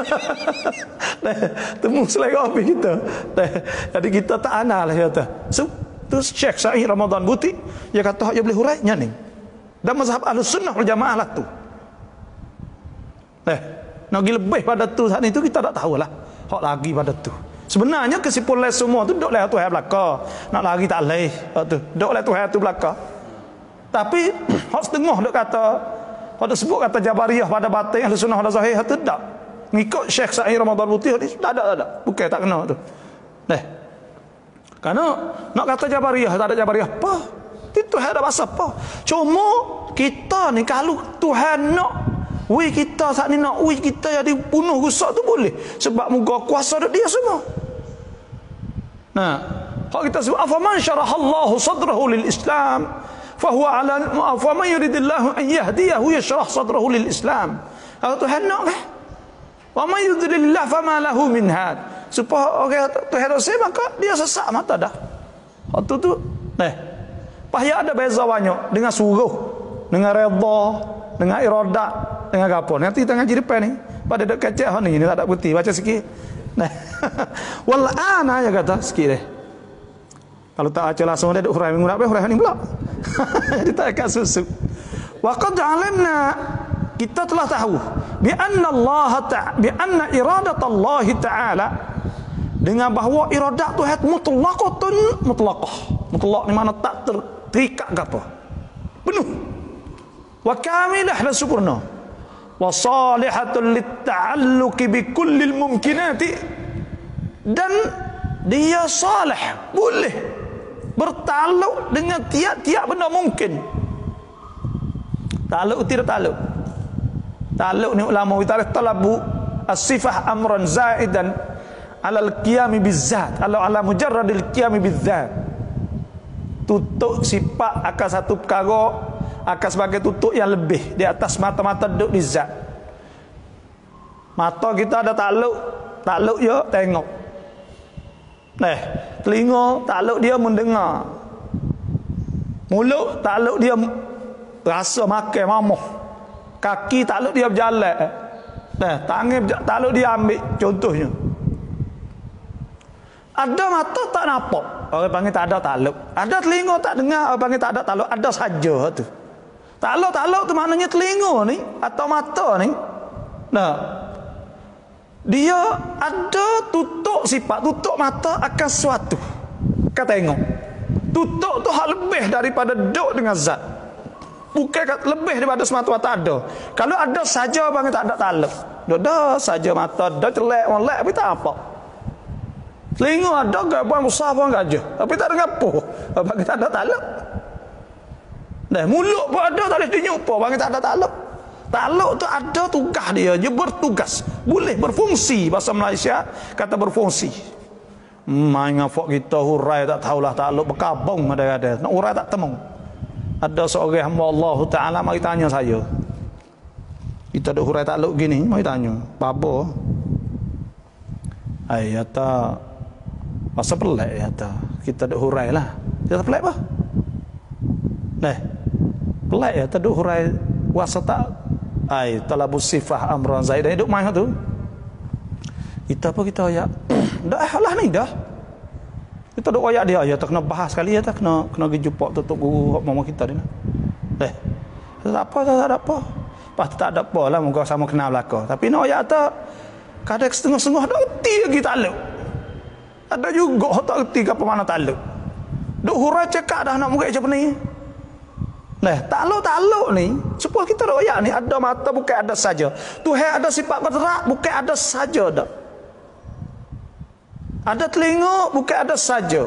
Temu selera api kita. Jadi kita tak ana lah kata. So, tu Syekh Sa'id Ramadan Buti, dia kata hak dia boleh hurai nyaning. Dan mazhab Ahlussunnah wal Jamaah lah tu. Nak pergi lebih pada tu saat itu kita tak tahulah. Hak lagi pada tu. Sebenarnya kesimpulan semua tu duduk oleh Tuhan belaka. Nak lari tak boleh. Tu duduk oleh Tuhan tu belaka. Tapi hak setengah duk kata, hak duk sebut kata Jabariyah pada batin Ahlussunnah wal Zahir tu tak. Ngikut Syekh Sa'id Ramadan Buti tak ada. Bukan tak kena tu. Karena nak kata Jabariyah tak ada Jabariyah apa? Itu ada bahasa apa? Cuma kita ni kalau Tuhan nak kita saat ni nak kita jadi bunuh rusak tu boleh. Sebab muka kuasa dia semua. Nah, kalau kita sebut afaman syarahallahu sadrahu lil Islam fahuwa ala afaman yuridillahu an yahdiyahu yashrah sadrahu lil Islam. Kalau Tuhan nak kan? Wa man yudlilillah fama lahu min had. Supaya orang Tuhan rasa maka dia sesak mata dah. Waktu tu payah ada beza banyak dengan suruh, dengan redha, dengan iradat, dengan apa. Nanti kita ngaji depan ni. Pada dek kacak ni tak ada putih. Baca sikit. Wal ana ya kata sikit deh. Kalau tak baca langsung dia duk hurai minggu nak hurai ni pula. Jadi tak akan susu. Wa qad alimna, kita telah tahu bi anna iradat Allah Taala, dengan bahawa iradat Tuhan mutlaqatun mutlaqah. Mutlaq ni mana tak terikat ke apa. Penuh. Wa kamilah dan sempurna. wa salihatun litta'alluqi bi kullil mumkinati, dan dia salih, boleh bertakluk dengan tiap-tiap benda mungkin. Takluk tidak takluk. Takluk ni ulama kita talabu as-sifah amran zaidan alal qiyami bizzat, ala mujarradil qiyami bizzat. Tutuk sifat akan satu perkara akan sebagai tutuk yang lebih di atas mata-mata duduk di zat. Mata kita ada takluk ya tengok. Telinga takluk dia mendengar. Mulut takluk dia rasa makan mamuh. Kaki takluk dia berjalan. Tangan takluk dia ambil, contohnya. Ada mata tak nampak, orang panggil tak ada takluk. Ada telinga tak dengar, orang panggil tak ada takluk. Ada saja tu. Takluk tu maknanya telinga ni atau mata ni. Dia ada tutuk sifat, tutuk mata akan sesuatu. Kau tengok. Tutuk tu hal lebih daripada duduk dengan zat. Bukan lebih daripada semata-mata ada. Kalau ada saja orang panggil tak ada takluk. Ada saja mata, ada celek, molek, tapi tak apa. Telinga ada gaban besar pun gajah, tapi tak dengar apa. Apa kita ada takluk. Mulut pun ada, tak boleh dinyupa, bang kita ada takluk. Takluk tu ada tugas dia bertugas, boleh berfungsi. Bahasa Malaysia kata berfungsi. Main ngafak kita hurai tak tahulah takluk berkabung ada. Nak hurai tak temu. Ada seorang hamba Allah Taala mari tanya saya. Kita ada hurai takluk gini, mari tanya. Apa? Ayata masa pelik ya ta. Kita duk hurai lah. Kita pelik apa? Pelik ya ta duk hurai wasa tak. Talabus sifah amran zaidan duk main tu. Kita apa kita ayat? Dah lah ni dah. Kita duk ayat dia ya tak kena bahas sekali ya tak kena pergi jumpa tutup guru mama kita ni. Tak apa. Pas tak ada apa lah muka sama kenal belaka. Tapi nak ayat tak kadang setengah-setengah tak erti lagi takluk. Ada juga tak erti apa makna takluk. Duk hurai cakap dah nak muka macam ni. Takluk ni, supaya kita duk ayat ni ada mata bukan ada saja. Tuhan ada sifat bergerak bukan ada saja dak. Ada telinga bukan ada saja.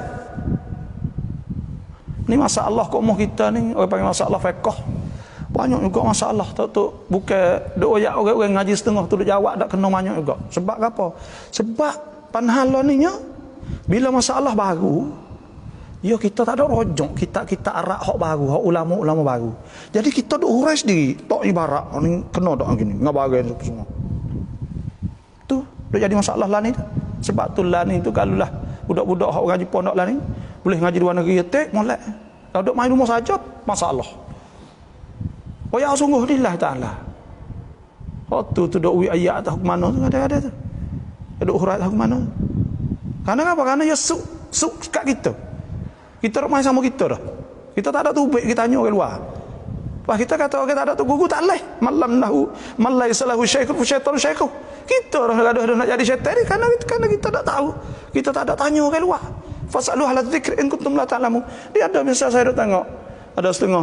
Ni masalah kok umur kita ni, orang panggil masalah fiqh. Banyak juga masalah tu bukan duk ayat orang ngaji setengah tu duk jawab tak kena banyak juga. Sebab apa? Sebab panhala ni nya bila masalah baru ya kita tak ada rojok, kita arak hak baru, hak ulama-ulama baru. Jadi kita duk hurai sendiri, tok ibarat ni kena dak gini, ngabagai semua. Tu duk jadi masalah lah ni. Sebab tu lah ni tu kalau lah budak-budak hak ngaji pondok lah ni boleh ngaji luar negeri tek molek. Kalau duk main rumah saja masalah. Oh ya sungguh lillah taala. Tu duk ayat tak mana tu ada tu. Duk hurai tak mana. Karena apa? Karena ya suk kat kita. Kita rumah sama kita dah. Kita tak ada tubik kita tanya orang luar. Pas kita kata orang tak ada tu gugu tak leh. Malam lahu malai salahu syaikhun syaitan syaikhun. Kita dah nak jadi syaitan ni karena kita tak tahu. Kita tak ada tanya orang luar. Fasalu ahla dzikr in kuntum la ta'lamun. Dia ada misal saya dah tengok. Ada setengah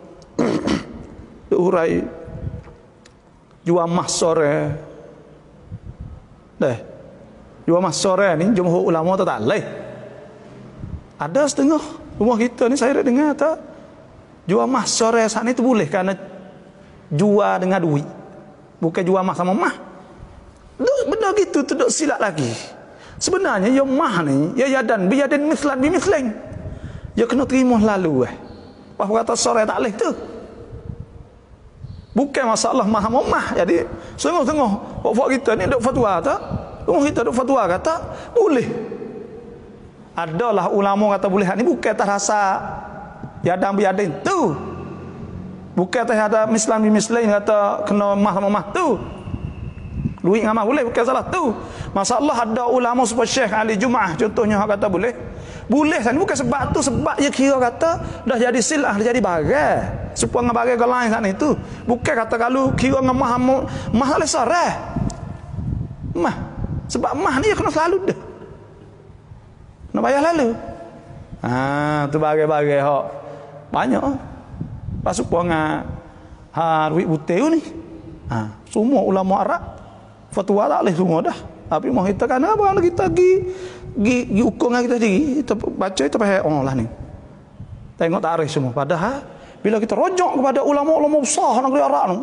hurai jual mah sore. Jual mah sore ni jumhur ulama tak leh. Ada setengah rumah kita ni saya dah dengar tak jual mah sore saat ni tu boleh kerana jual dengan duit. Bukan jual mah sama mah. Benda gitu tu duk silap lagi. Sebenarnya ya mah ni ya yadan biyadin mislan bimislan. Ya kena terima lalu Pas kata sore tak leh tu. Bukan masalah mah sama mah. Jadi sengah-sengah pokok kita ni duk fatwa tak? Rumah kita duk fatwa kata boleh. Adalah ulama kata boleh ni bukan atas rasa yadang biadin tu. Bukan atas ada mislan bimislan kata kena mah sama mah tu. Duit dengan mah boleh bukan salah tu. Masalah ada ulama seperti Syekh Ali Jumaah contohnya hak kata boleh. Boleh sana bukan sebab tu, sebab dia kira kata dah jadi silah, dah jadi barang. Supaya dengan barang lain sana itu. Bukan kata kalau kira dengan mah oleh sarah. Mah. Sebab mah ni kena selalu dah. Nak bayar lalu. Tu bagai-bagai hak banyak. Pas supaya duit putih ni. Semua ulama Arab fatwa tak boleh semua dah. Tapi mau kita kan apa kalau kita gi ukur dengan kita sendiri, kita baca itu pakai lah ni. Tengok tarikh semua. Padahal bila kita rojok kepada ulama-ulama besar negeri Arab tu,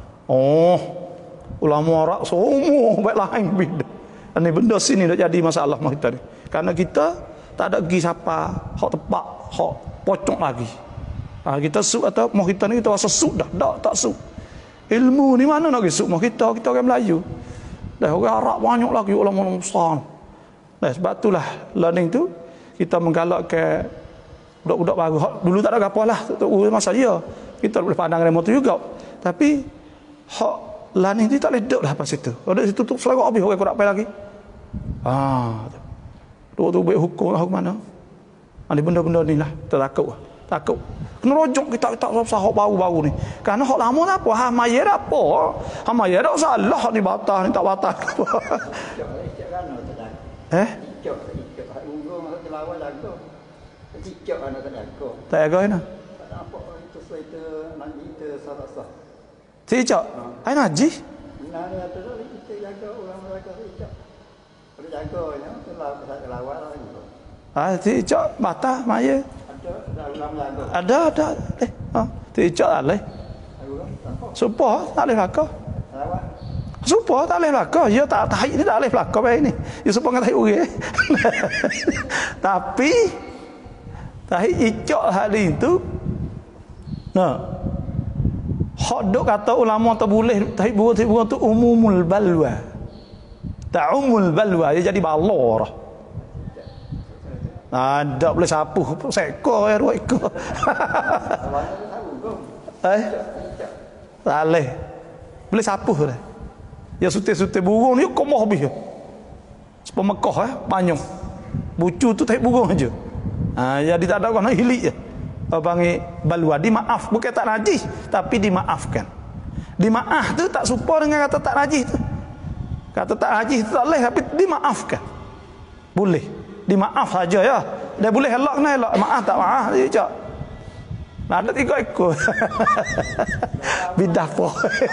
ulama Arab semua baik lain beda. Ini benda sini dah jadi masalah mah kita ni. Karena kita tak ada gi siapa hak tepak, hak pocong lagi. Kita suk atau mau kita ni kita rasa suk dah, tak suk. Ilmu ni mana nak suk mau kita orang Melayu. Dah orang Arab banyak lagi ulama-ulama besar. Nah, sebab itulah learning tu kita menggalakkan budak-budak baru. Dulu tak ada apa lah, masa dia. Kita boleh pandang remote tu juga. Tapi hak learning tu tak boleh duduk dah pas situ. Kalau duduk situ tu selalu habis orang kurang lagi. Duk tu baik hukum lah mana. Ni benda-benda ni lah kita takut. Kena rojok kita usah hak baru-baru ni. Kerana hak lama tak apa, hak maya dah apa. Hak maya dah salah ni batal ni tak batal. Tak ada ni. Cicak. Ai najis. Cicak batal maya. Ada. Cicak tak boleh. Supaya tak boleh belakang. Supaya tak boleh belakang. Dia tak tahi ni tak boleh belakang baik ni. Dia supaya dengan tahi orang. Tapi tahi icak hari tu. Hak duk kata ulama tak boleh tahi buah tu umumul balwa. Ta'umul balwa. Dia jadi balor. Tak boleh sapu seekor 2 ekor. Tak boleh sapu dah. Ya sutih-sutih burung ni komoh habis. Sebab Mekah banyak. Bucu tu tak burung aja. Jadi tak ada orang hilik je. Panggil balwa, dimaaf, bukan tak najis tapi dimaafkan. Dimaaf tu tak serupa dengan kata tak najis tu. Kata tak najis tu tak boleh tapi dimaafkan. Boleh. Dimaaf saja ya. Dia boleh elak kena elak. Maaf tak maaf dia cak. Ada 3 ekor. Bidah po.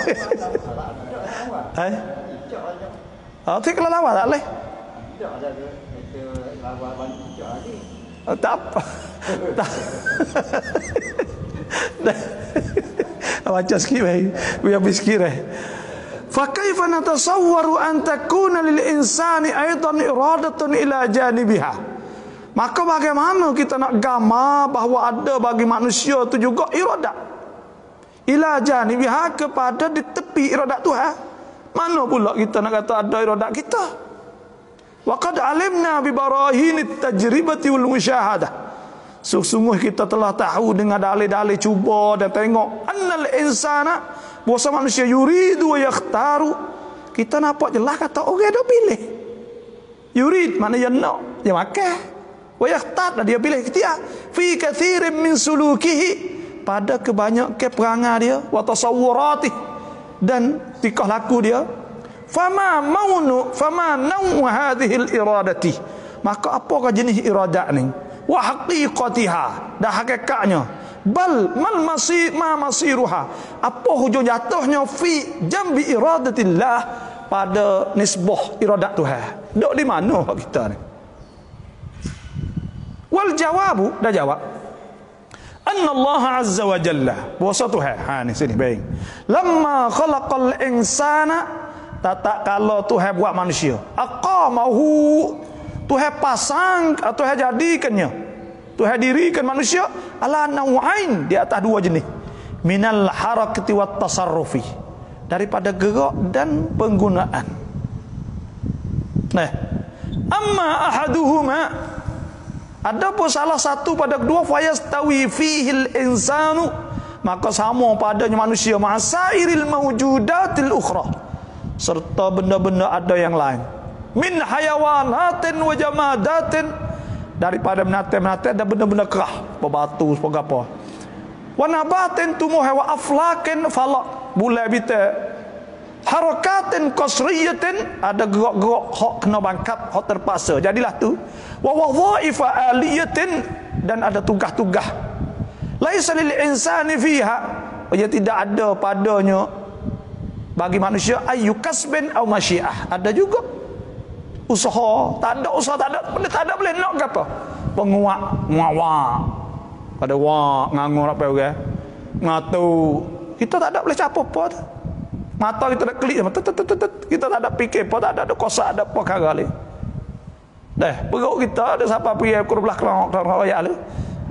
Tu kalau lawa tak boleh. Tak apa. Baca sikit baik. Biar biskir فكيف نتصور أن تكون للإنسان أيضا إرادة إلى جانبها. Maka bagaimana kita nak gamar bahawa ada bagi manusia itu juga iradat ila janibiha, kepada di tepi iradat Tuhan. Mana pula kita nak kata ada iradat kita? Wa qad alimna bi barahinit tajribati wal musyahadah. Sesungguh kita telah tahu dengan dalil-dalil cuba dan tengok annal insana, bahwa manusia yuridu wa yakhtaru. Kita nampak jelas kata orang dah pilih. Yurid mana yang nak, dia makan. Wa yakhtar, dia pilih ikhtiar. Fi kathirin min sulukihi, pada kebanyakan perangai dia, wa tasawwuratih, dan tikah laku dia. Fama nawu hadhihi al-iradati, maka apakah jenis iradat ni? Wa haqiqatiha, dah hakikatnya. Bal mal masiruha, apa hujung jatuhnya fi jambi iradatillah, pada nisbah iradat Tuhan. Dok di mana kita ni? Wal jawabu, dah jawab. Anna Allah azza wa jalla, bahasa Tuhan. Ni sini baik. Lamma khalaqal insana, tak kalau Tuhan buat manusia, aqamahu, Tuhan pasang atau Tuhan jadikannya, Tuhan dirikan manusia ala nau'ain, di atas 2 jenis. Minal harakati wat tasarrufi, daripada gerak dan penggunaan. Nah, amma ahaduhuma, adapun salah satu pada kedua, fayastawi fihil insanu, maka sama padanya manusia ma'asairil mawjudatil ukhra, serta benda-benda ada yang lain. Min hayawanatin wa jamadatin, daripada binatang-binatang dan benda-benda kerah, berbatu, apa. Wa nabatin tumbuh wa aflakin falak, bulai bita. Harakatin qasriyatin, ada gerak-gerak hak kena bangkap, hak terpaksa. Jadilah tu. Wa wadhaifa aliyatin, dan ada tugas-tugas. Laisa lil insani fiha, ia tidak ada padanya bagi manusia ayyukasbin au masyiah. Ada juga usaha, tak ada boleh nak ke apa? Penguak, muawak. Pada wak ngangur apa orang. Ngatu. Kita tak ada boleh capo apa tu. Mata kita dah klik, kita tak ada fikir apa, tak ada kosak, ada apa kagak ni. Dah, perut kita ada siapa pergi ukur belah kelong royak lu.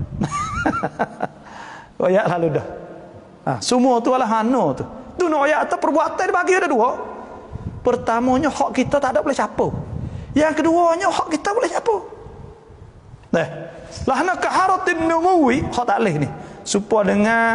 Royak lalu dah. Semua tu adalah hano tu. Tu royak tu perbuatan dibagi ada dua. Pertamanya hak kita tak ada boleh capo. Yang keduanya hak kita boleh capo. Dah. Lahna kaharatin numuwi hak tak leh ni. Supaya dengan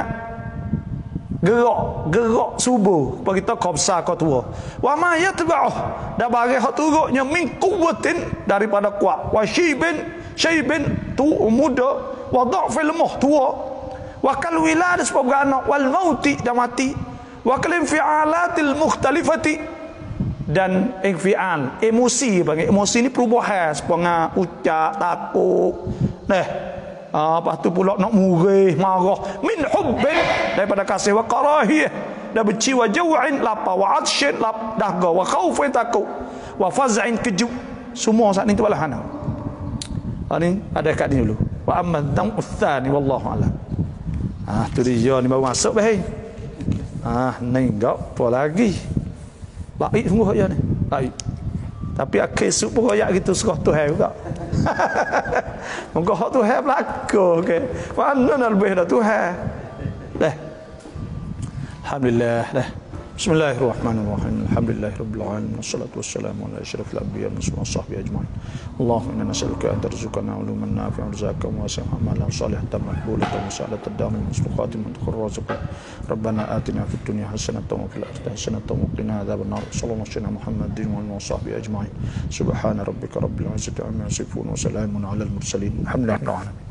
gerak subuh bagi kita qabsa kau tua wa ma yatba'uh dah bagi hak turutnya min quwwatin daripada kuat wa syaibin tu muda wa dha'fil lemah tua wa kal wilad sebab anak wal mauti dah mati wa kal infi'alatil mukhtalifati dan infial emosi bagi emosi ni perubahan sepenga ucap takut lepas tu pula nak murih marah min hubbin daripada kasih wa karahiyah dah benci wa jaw'in lapar wa atshin dahaga wa khaufin takut wa faz'in kejut semua saat ni tu balah hana. Ni ada kat ni dulu wa amma dzam utsani wallahu alam. Tu dia ni baru masuk bahai. Ni enggak apa lagi baik sungguh ya ni baik tapi akhir esok pun royak gitu serah Tuhan juga. Moga hak Tuhan berlaku okey. Mana nak lebih dah Tuhan. Dah. Alhamdulillah dah. Bismillahirrahmanirrahim. Alhamdulillahirabbil alamin wassalatu wassalamu ala asyrafil anbiya'i wa sahbihi ajma'in. Allahumma inna nas'aluka an tarzuqana uluman nafi'an warzuqna wasi'an amalan salihan tamahulatan wa sa'adatan damin muslihatin min kharrazuqan. Rabbana atina fid dunya hasanatan wa fil akhirati hasanatan wa qina adzabannar. Sallallahu alaihi Muhammadin wa sahbihi ajma'in. Subhana rabbika rabbil izzati amma yasifun wa salamun alal mursalin. Alhamdulillah.